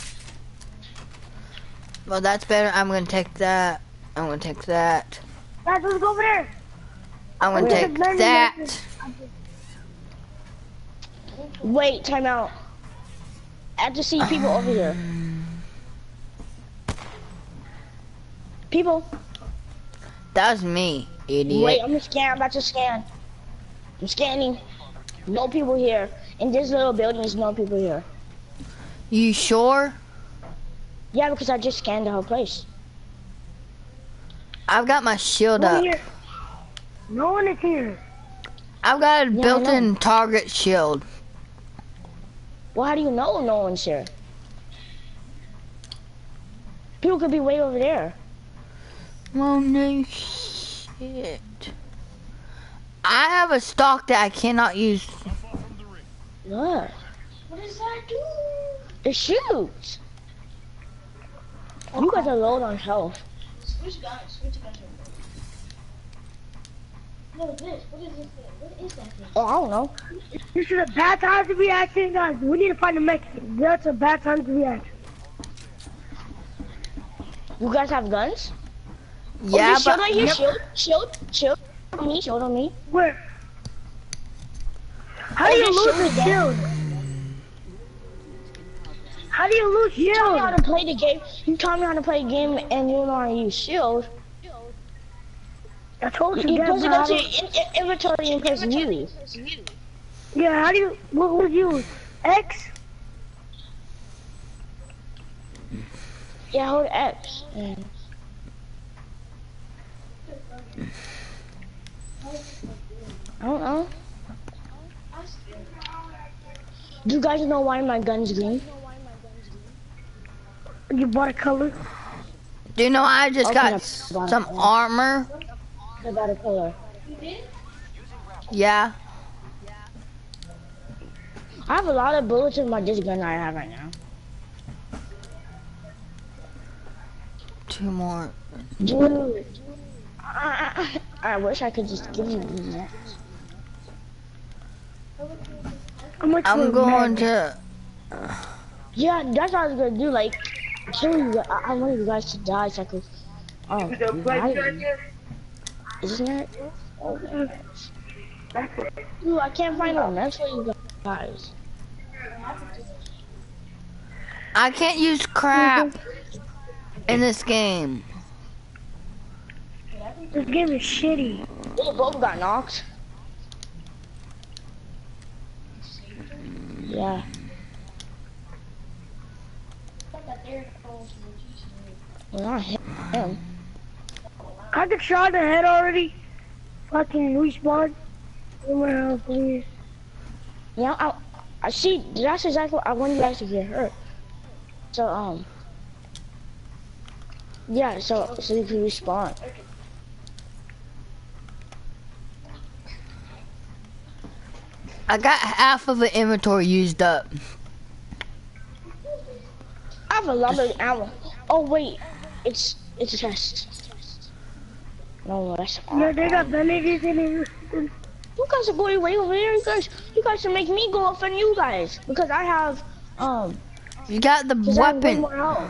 Well, that's better. I'm gonna take that. I'm gonna take that. Guys, let's go over there. I'm gonna Look at take the gun, that. look at Wait, time out. I have to see people over here. People. That was me, idiot. Wait, I'm gonna scan. I'm about to scan. I'm scanning. No people here. In this little building, there's no people here. You sure? Yeah, because I just scanned the whole place. I've got my shield No one up. here. No one is here. I've got a Yeah, I built-in target shield. Well, how do you know no one's here? People could be way over there. Oh no shit. I have a stock that I cannot use. Look, What does that do? it shoots. You guys are low on health. Switch guns. Switch guns. What is this? What is this thing? What is that thing? Oh, I don't know. This is a bad time to be acting, guys. We need to find a Mexican. That's a bad time to be acting. You guys have guns? Yeah, oh, there's shield but right here. yep. Shield, shield, shield on me. Shield on me. Where? How Oh, do you there's lose shield the again. shield? How do you lose You taught me how shield? to play the game. You taught me how to play a game, and you don't know how to use shield. I told you, You're guys. supposed to how go to to- your in- in- inventory and press U. Yeah, how do you, what would you, X? Yeah, hold X. And I don't know. Do you guys know why my gun's green? You bought a color? Do you know I just Okay, got I s- bought it. some armor? I got a color. Yeah. I have a lot of bullets in my this gun I have right now. Two more. Dude, I, I, I wish I could just give you that. How much I'm for a going mag? to. Yeah, that's what I was gonna do. Like, kill you. guys. I, I want you guys to die so I could. Oh, revive you. Isn't it? Dude, I can't find no mess for you guys. I can't use crap in this game. This game is shitty. They both got knocked. Yeah. Well, not him. I got shot in the head already. Fucking respawn. In my house, please. Yeah, I, I see. That's exactly what I want you guys to get hurt. So, um. Yeah, so so you can respawn. I got half of the inventory used up. I have a lot of ammo. Oh wait, it's it's a chest. No, no, that's. Yeah, they got bandages in it. You guys are going way over there. You guys, you guys should make me go up on you guys because I have um. You got the 'cause I have way weapon more health.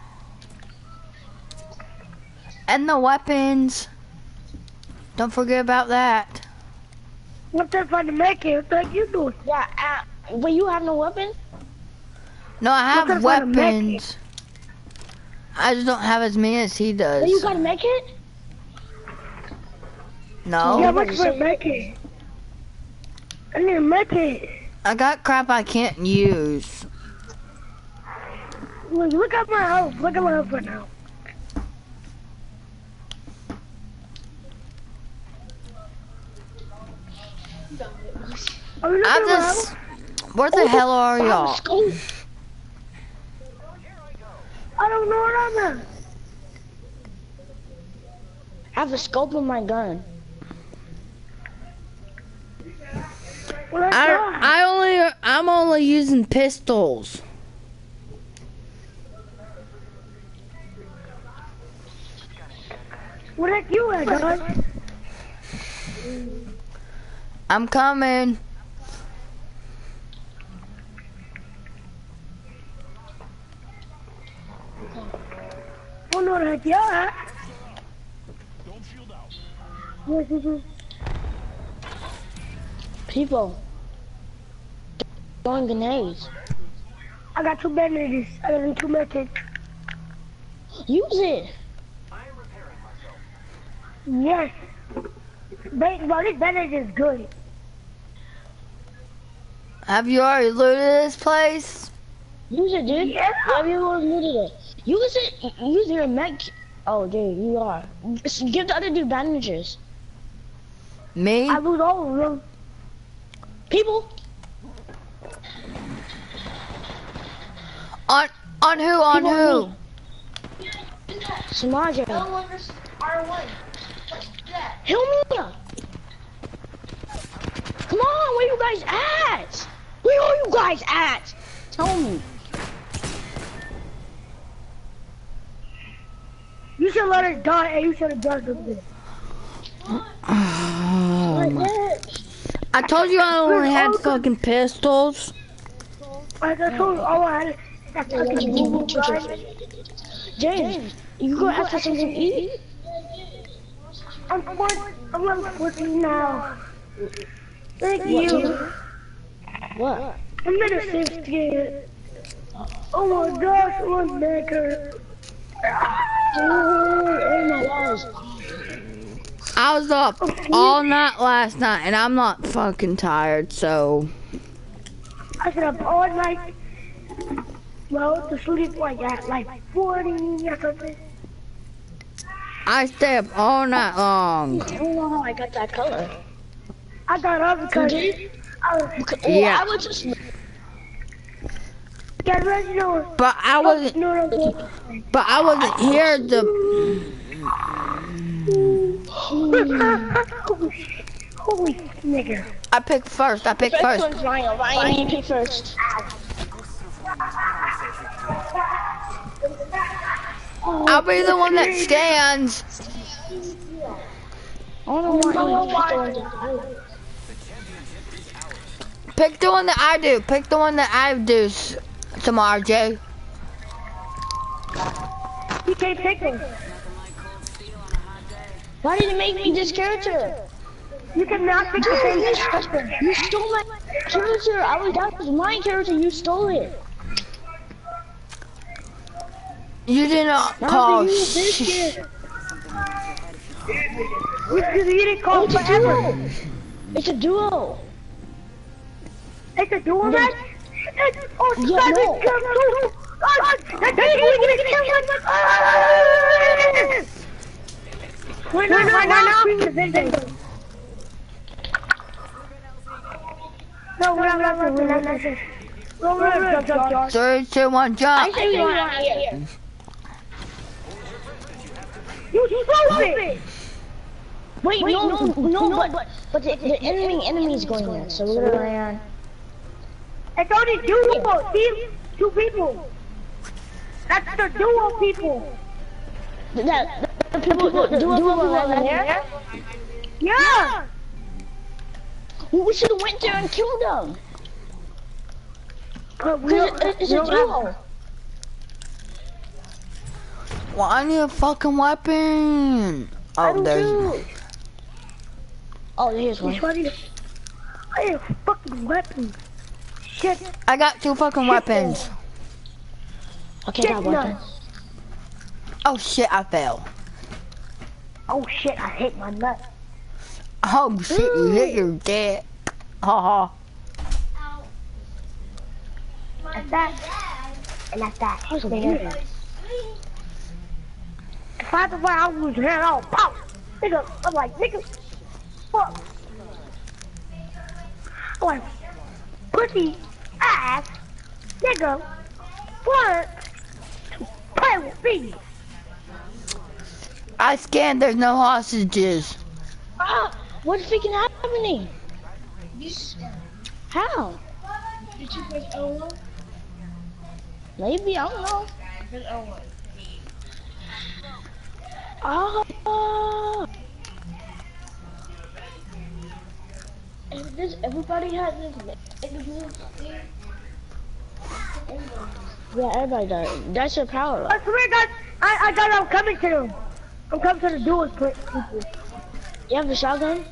and the weapons. Don't forget about that. What the find the mech here? What the heck you doing? Yeah, uh, but you have no weapon. No, I Look have at what a mech weapons. I just don't have as many as he does. But you got a med kit? No, Yeah, much for a mech kit? I need a mech kit. I got crap I can't use. Look, look at my health. Look at my health right now. Oh, look I at my just. health. Where the hell are Oh, y'all? school. I don't know what I'm at. I have a scope on my gun. Well, that's I fine. I only I'm only using pistols. What the heck you at, dog? I'm coming. I don't know what the heck you at. Yes, yes, yes. People. Throwing grenades. I got two bandages. I got two methods. Use it. Yes. Ba- Bro, this bandage is good. Have you already looted this place? Use it, dude. Yeah. Everyone looted it. Use it. Use your mech. Oh, dude, you are. Just give the other dude bandages. Me? I lose all of them. People. On on who? On People who? me. Samaja. R one. Help me. Come on, where you guys at? Where are you guys at? Tell me. You should let her die and you should have done something. I told you I only had fucking pistols. Like I told you, all I had is that fucking Google Drive. James, you gonna ask for something to eat? I'm what? I'm like fourteen now. Thank you. What? I'm in a sixth grade. Oh my gosh, one maker. Oh my gosh. I was up all night last night and I'm not fucking tired, so I should have all night. Well, to sleep like at like forty or something. I stay up all night long. I don't know how I got that color. I got up because You I was Oh, Yeah. I was just. getting ready to know. But I wasn't No, no, no. but I wasn't here to Holy, holy nigger. I picked first, I picked First first. one's Ryan. Ryan, you pick first. I'll be the one that scans. I don't want you. Pick the one that I do. Pick the one that I do, S- Samar J. You can't pick him. Why did you make me this character? You cannot pick the same character. You stole my character. I was that was my character. You stole it. You did not How call. do you use this sh- shit? Because you didn't call It's a forever. duo. It's a duo. It's a dual match? It's, oh, Yeah, God, no. it's just so- God, that's it. We're not, we're not doing the video. No, we're not, we're not, we're not, we're not. We're not, jump, jump, jump. Three, two, one, I jump. say you want here. You stupid! Wait, Wait, no, no, no, but but, but the, the enemy enemy is going there, so we're gonna land. It's only duo, team, two people. That's the duo people. That the people, the duo people are there. Yeah! Well, we should have went there and killed them. But we Cause don't, it, it's we a don't have- duo. Well, I need a fucking weapon. I Oh, do there's. too. Oh, here's one. Which one is- I have a fucking weapon. Shit, I got two fucking weapons. Okay, shit got one. nuts. Oh shit, I fell. Oh shit, I hit my nut. Oh shit, you hit your dick. Ha ha. Like that. And like that. That's There. weird. If I had to fly, I was here all pop. Nigga, I'm like, nigga, fuck. I'm like, pussy ass, nigga, what? To play me. I scanned, there's no hostages. Ah, what's freaking happening? How? Did you press L one? Maybe, I don't know. Press L one. Oh. And this, everybody has this negative thing. Yeah, everybody does. That's your power. I swear, guys, I, I got, I'm coming to them. I'm coming to the duelist people. You have a shotgun?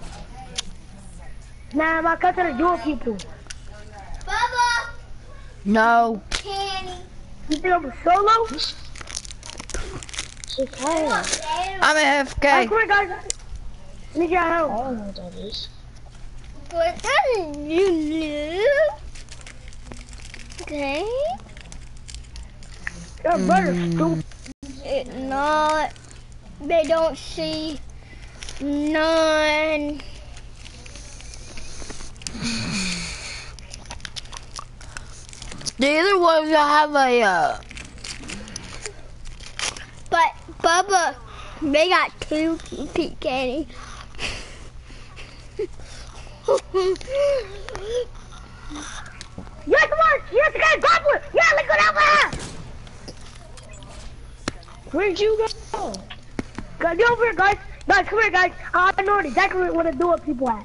Nah, I'm coming to the duel people. Bubba! No. Kenny! You think I'm a solo? She's playing. I'm a F I K. swear, guys. Let me get I help. don't know what that is. What does you do? Okay. Your brother's stupid. It not. They don't see none. Do either one of you have a, uh... But Bubba, they got two P K. Yes, come on. Yes, guys, goblin. Yeah, let's go down there. Where'd you go? Guys, get over here, guys. Guys, come here, guys. I know exactly what the duel people at.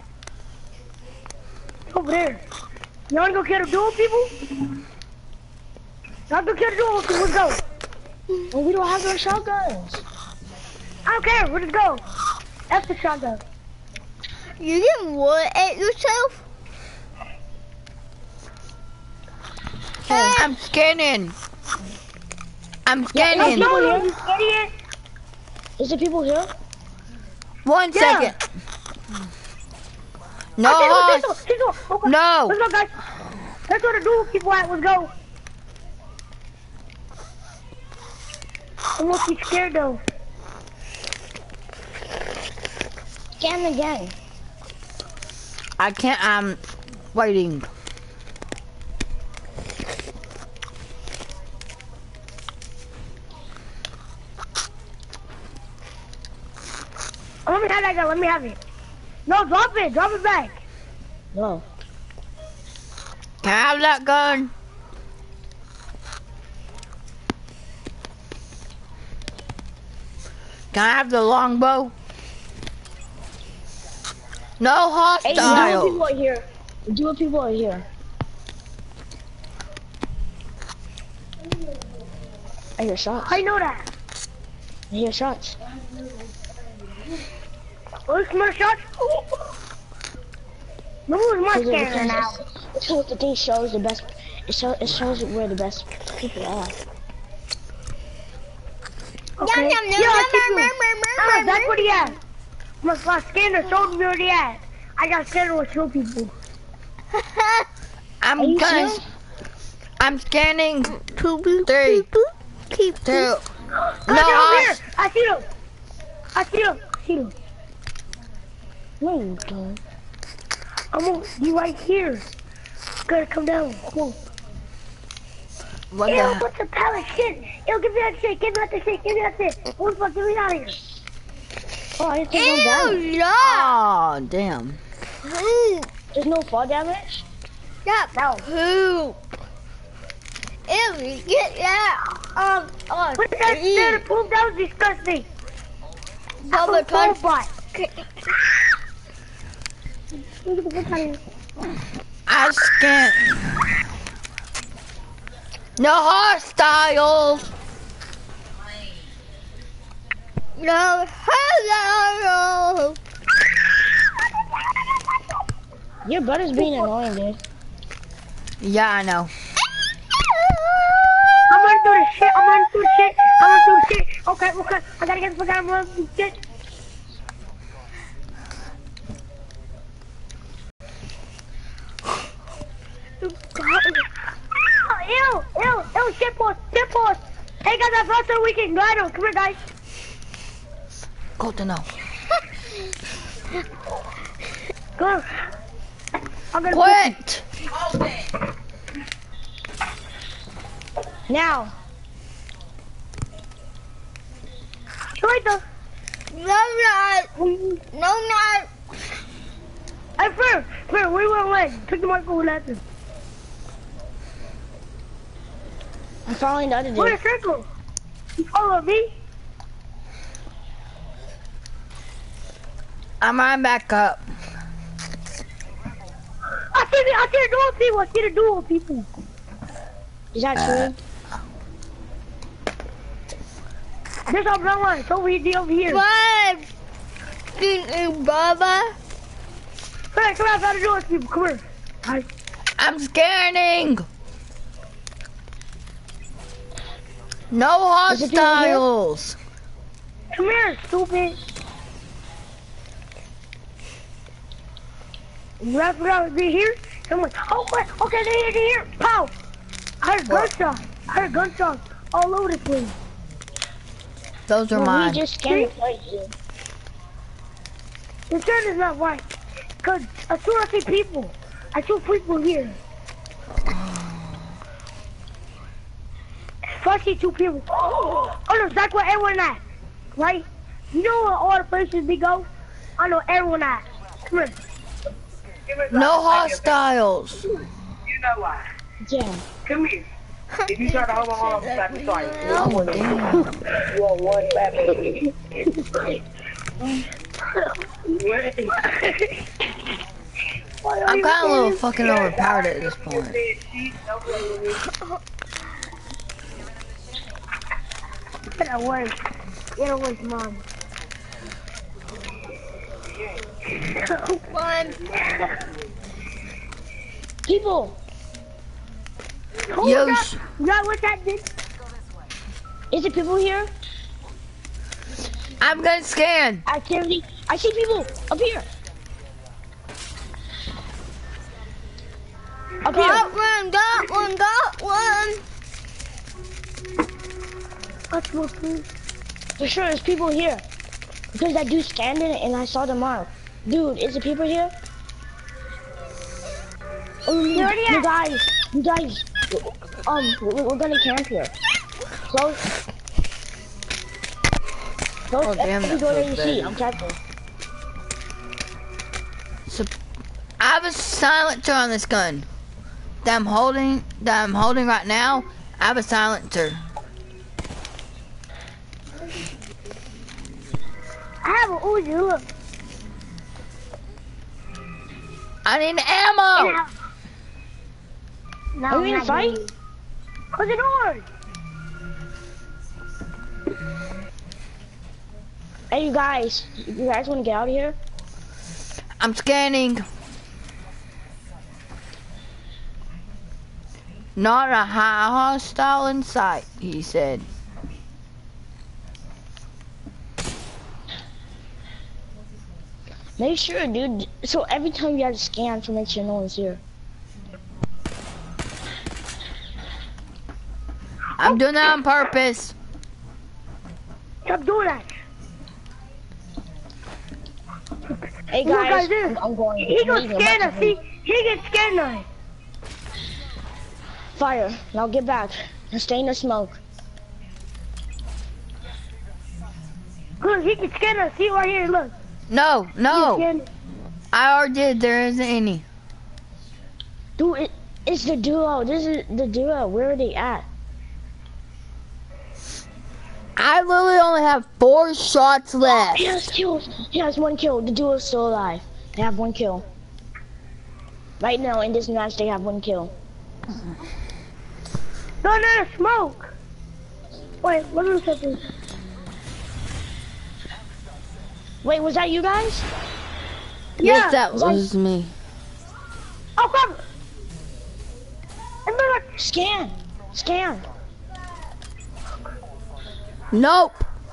Over there. You wanna go kill the duel people? Y'all go kill the duel people. Let's go. Well, we don't have no shotguns. I don't care. We'll just go. F the shotgun. You get what at yourself? Hey, I'm scanning. I'm No, scanning. no, no, you idiot. Is there people here? One Yeah. second. No Okay, host. let's go, let's go. Okay. No. Let's go, guys. That's where the duel people at. Let's go. I won't be scared though. Scan again. I can't, I'm waiting. Oh, let me have that gun. Let me have it. No, drop it. Drop it back. No. Can I have that gun? Can I have the longbow? No Hey, dual hostile. people are here. Dual people are here. I hear shots. I know that. I hear shots. Oh, it's my shot. No one's my Because scanner because now. it's- because the thing shows the best. It shows it shows where the best people are. Okay. Yum, yum, Yeah, yum, I keep yum, you. yum, yum, Ah, yum, that's yum. what he had. My, my scanner showed me where he at. I got scanner with two people. I'm Are you gonna, sure? I'm scanning three, Keep two. Oh, No they're over here. host. I see them. I see them. I see them. No, you don't. I'm gonna be right here. Gotta come down. Come on. What Ew, the? what's the pallet shit? Ew, give me that shit. Give me that shit. Give me that shit. What the fuck? Get me out of here. Oh, I didn't take no damage. Ew, yeah. Oh, damn. Poop. There's no fall damage. Yeah, No. poop. Ew, get that. Um, oh, What is that ew. shit? Poop? That was disgusting. Bubba, I'm touch. a robot. Get the fuck out of here. I scan. No hostile. No, hello. Your brother's being annoying, dude. Yeah, I know. I'm gonna do the shit. I'm gonna do the shit. I'm gonna do the shit. Okay, okay. I gotta get the fuck out. I'm gonna do the shit. Ew, ew, ew, shit post, shit post. Hey guys, I brought so we can glide on. Come here, guys. Good to know. Go. I'm gonna Quit. Now. right there. No, not. No, not. Hey, Fred, Fred, where you want to land? Pick the mic over that. I'm following the other dude. Where's the circle? You follow me? I'm right back up. I see the, I see the dual people. I see the dual people. Is that true? There's our blood line. It's over here, over here. Five. Baba. Fred, come outside the dual people. Come here. Right. I'm scanning. No hostiles. Come here, stupid. You have to be here? Someone. Oh, wait. Okay, they're here, they're here. Pow. I heard gunshots. I heard gunshots all over the place. Those are Well, mine. we just scanned the place, dude. The turn is not right. Because I still see people. I see people here. If I see two people. Oh, no, that's where everyone at. Right? You know where all the places we go? I know everyone at. Come here. No hostiles. You know why? Yeah. Come here. If you try to hold on, I'm back to fight. Oh, damn. You want one baby? I'm kind of a little fucking overpowered at this point. Get away. Get away, mom. One. People. Who Yo, that? sh- That what that did? Is it people here? I'm gonna scan. Activity. I see people up here. Up Got here. one, got one, got one. That's what food. For sure, there's people here. Because that dude scanned it and I saw the mark. Dude, is it people here? Oh, you, you guys, you guys, um, we're, we're gonna camp here. Close. Close Oh, damn, every that door that you feels see. better. I'm camping. So, I have a silencer on this gun that I'm holding. That I'm holding right now. I have a silencer. I have an Uzi, look. I need ammo. Now, now Are we in a fight? Close the door. Hey, you guys, you guys want to get out of here? I'm scanning. Not a high hostile in sight, he said. Make sure, dude. So every time you have to scan to make sure no one's here. I'm doing that on purpose. Stop doing that. Hey Look, guys, guys, this. I'm, I'm going. He I'm gonna leaving. scan I'm us. about to See, leave. he can scan us. Fire. Now get back and stay in the smoke. Look, he can scan us. See right here, look. No, He can no. scan us. I already did. There isn't any. Dude, it, it's the duo. This is the duo. Where are they at? I literally only have four shots left. He has kills. He has one kill. The duo's still alive. They have one kill. Right now in this match, they have one kill. No, no, smoke. Wait, what is that? Wait, was that you guys? Yes, Yeah. that was me. Oh, come. And then, like, Scan. Scan. Nope.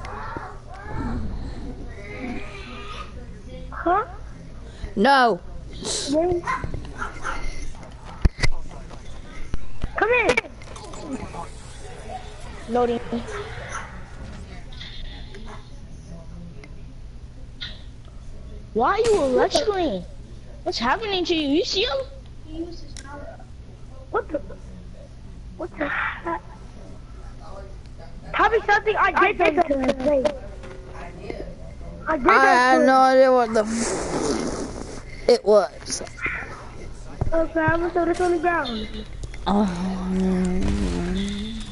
huh? No. Then- Come in. Loading. Why are you electrocuting? What's happening to you? You see him? What the? What the heck? Tell me something I did something to his face. I did I that had for no idea what the f it was. Okay, I'm gonna throw this on the ground. Um,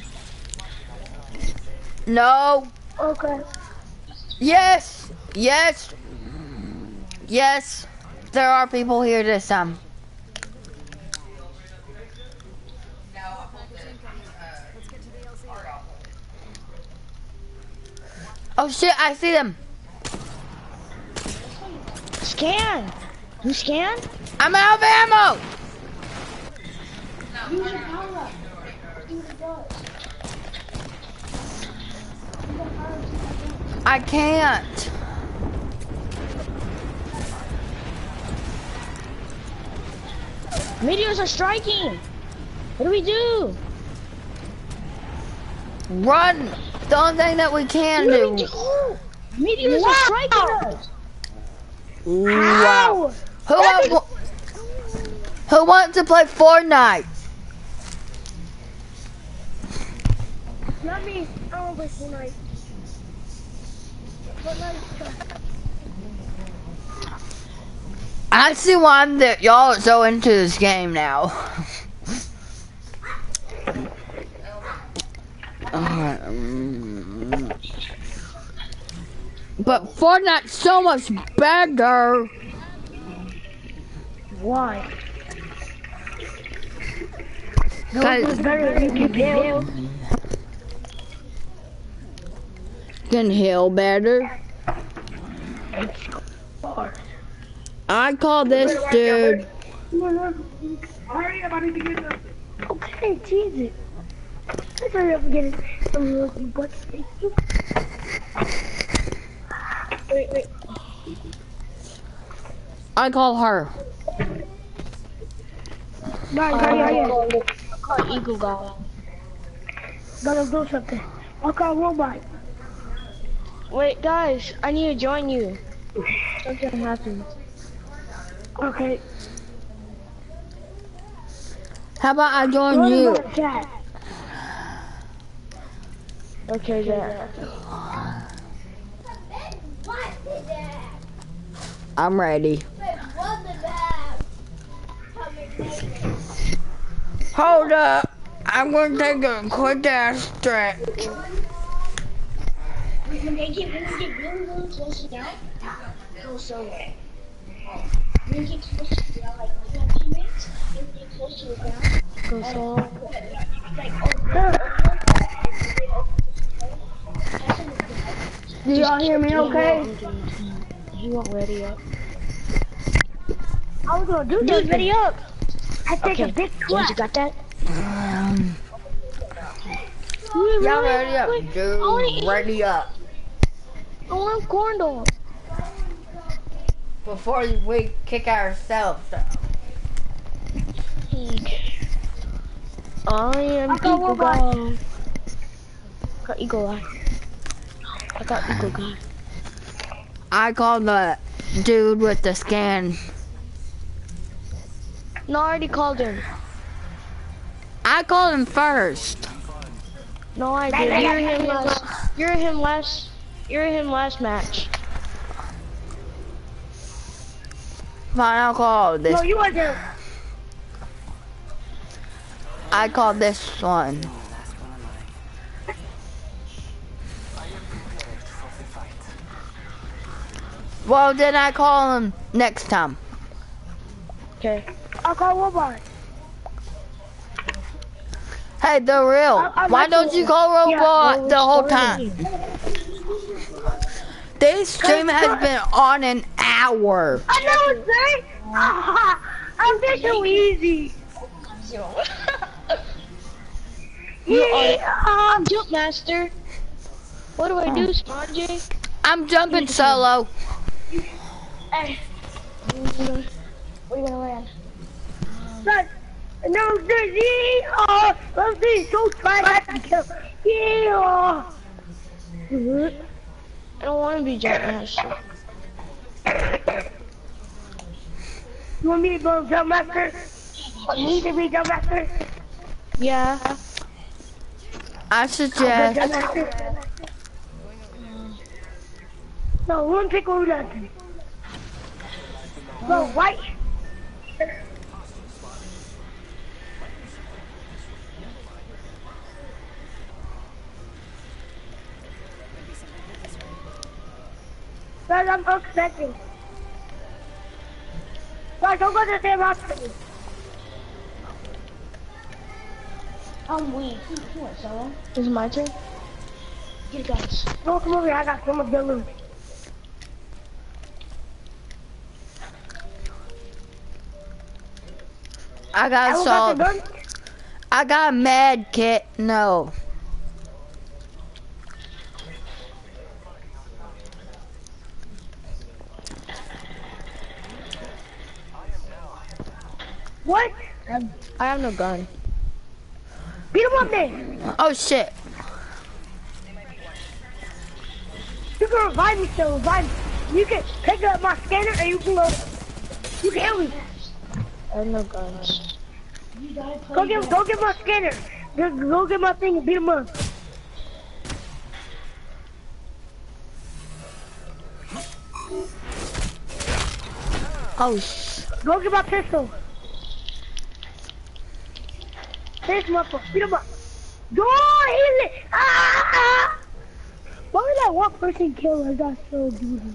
no. Okay. Yes. Yes. Yes. There are people here this time. Oh shit, I see them. Scan. You scan? I'm out of ammo. Use your power up. See what it does. I can't. Meteors are striking. What do we do? Run. The only thing that we can What do we do. do? Meteors are striking us. Wow. Who, wa who wants to play Fortnite? Let me. I don't play Fortnite. Fortnite. I see why I'm that y'all are so into this game now. Alright, um, but Fortnite's so much better. Why? Cause It's better than you can build. can heal better. I call this dude. Hurry up, I need to get up. Okay, Jesus. Let's hurry up and get it. Some little butt steak. Wait, wait. I call her. Right, right, right. Call Eagle Guy. Gotta do something. I'll call Robot. Wait, guys, I need to join you. Something happened. Okay. How about I join Go to you? the chat. Okay, there. I'm ready. Hold up. I'm gonna take a quick ass stretch. When they get, when they get really, really close to down, go solo. When you get close to the ground, like you have teammates, when you get close to the ground, Go solo. like, oh, Do y'all hear me okay? He won't ready up. I was gonna do Dude, this. ready up. I take Okay, a big James, clap. you got that? Um, Wait, y'all wait, ready up, wait. I dude? wanna eat- Ready up. I want corn dog. Before we kick ourselves out. I am I got Eagle one guy. Guy. I got Eagle Eye. I got Eagle Guy. I call the dude with the scan. No, I already called him. I called him first. No, I did. You're him last. You're him last. You're him last match. Fine, I'll call this. No, you want to. I call this one. Well, then I call him next time. Okay. I'll call Robot. Hey, the real. I- I'm Why not don't sure. you call Yeah, Robot the whole Sorry. time? This stream has been on an hour. I know it's right. I'm being so easy. Yeah. Jump master. What do I do, Spongy? I'm jumping solo. Hey. Where you gonna land? Son, no, this, yeah. Let's see, so try not to kill. Yeah. I don't want to be jump master. You want me to go jump master? I need to be jump master. Yeah. I I'll go suggest. jump master. No, one pick or nothing. Bro, white. Guys, I'm expecting. Guys, don't go to the same hospital. I'm weak. Who went solo? Is it my turn? Get it, guys. Don't come over here, I got so much good loot. I got Everyone salt. got the gun? I got a med kit. No. What? I have no gun. Beat him up there. Oh shit. You can revive me still, revive me. You can pick up my scanner and you can go. You can help me. I have no guns. Go get, go get my scanner. Go, go get my thing and beat him up. Oh sh. Go get my pistol. Finish him up. Beat him up. Go, he's it. Ah! Why did that one person kill us? That's so beautiful.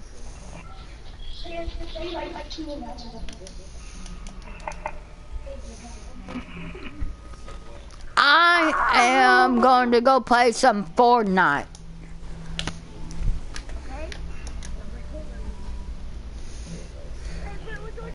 I am going to go play some Fortnite.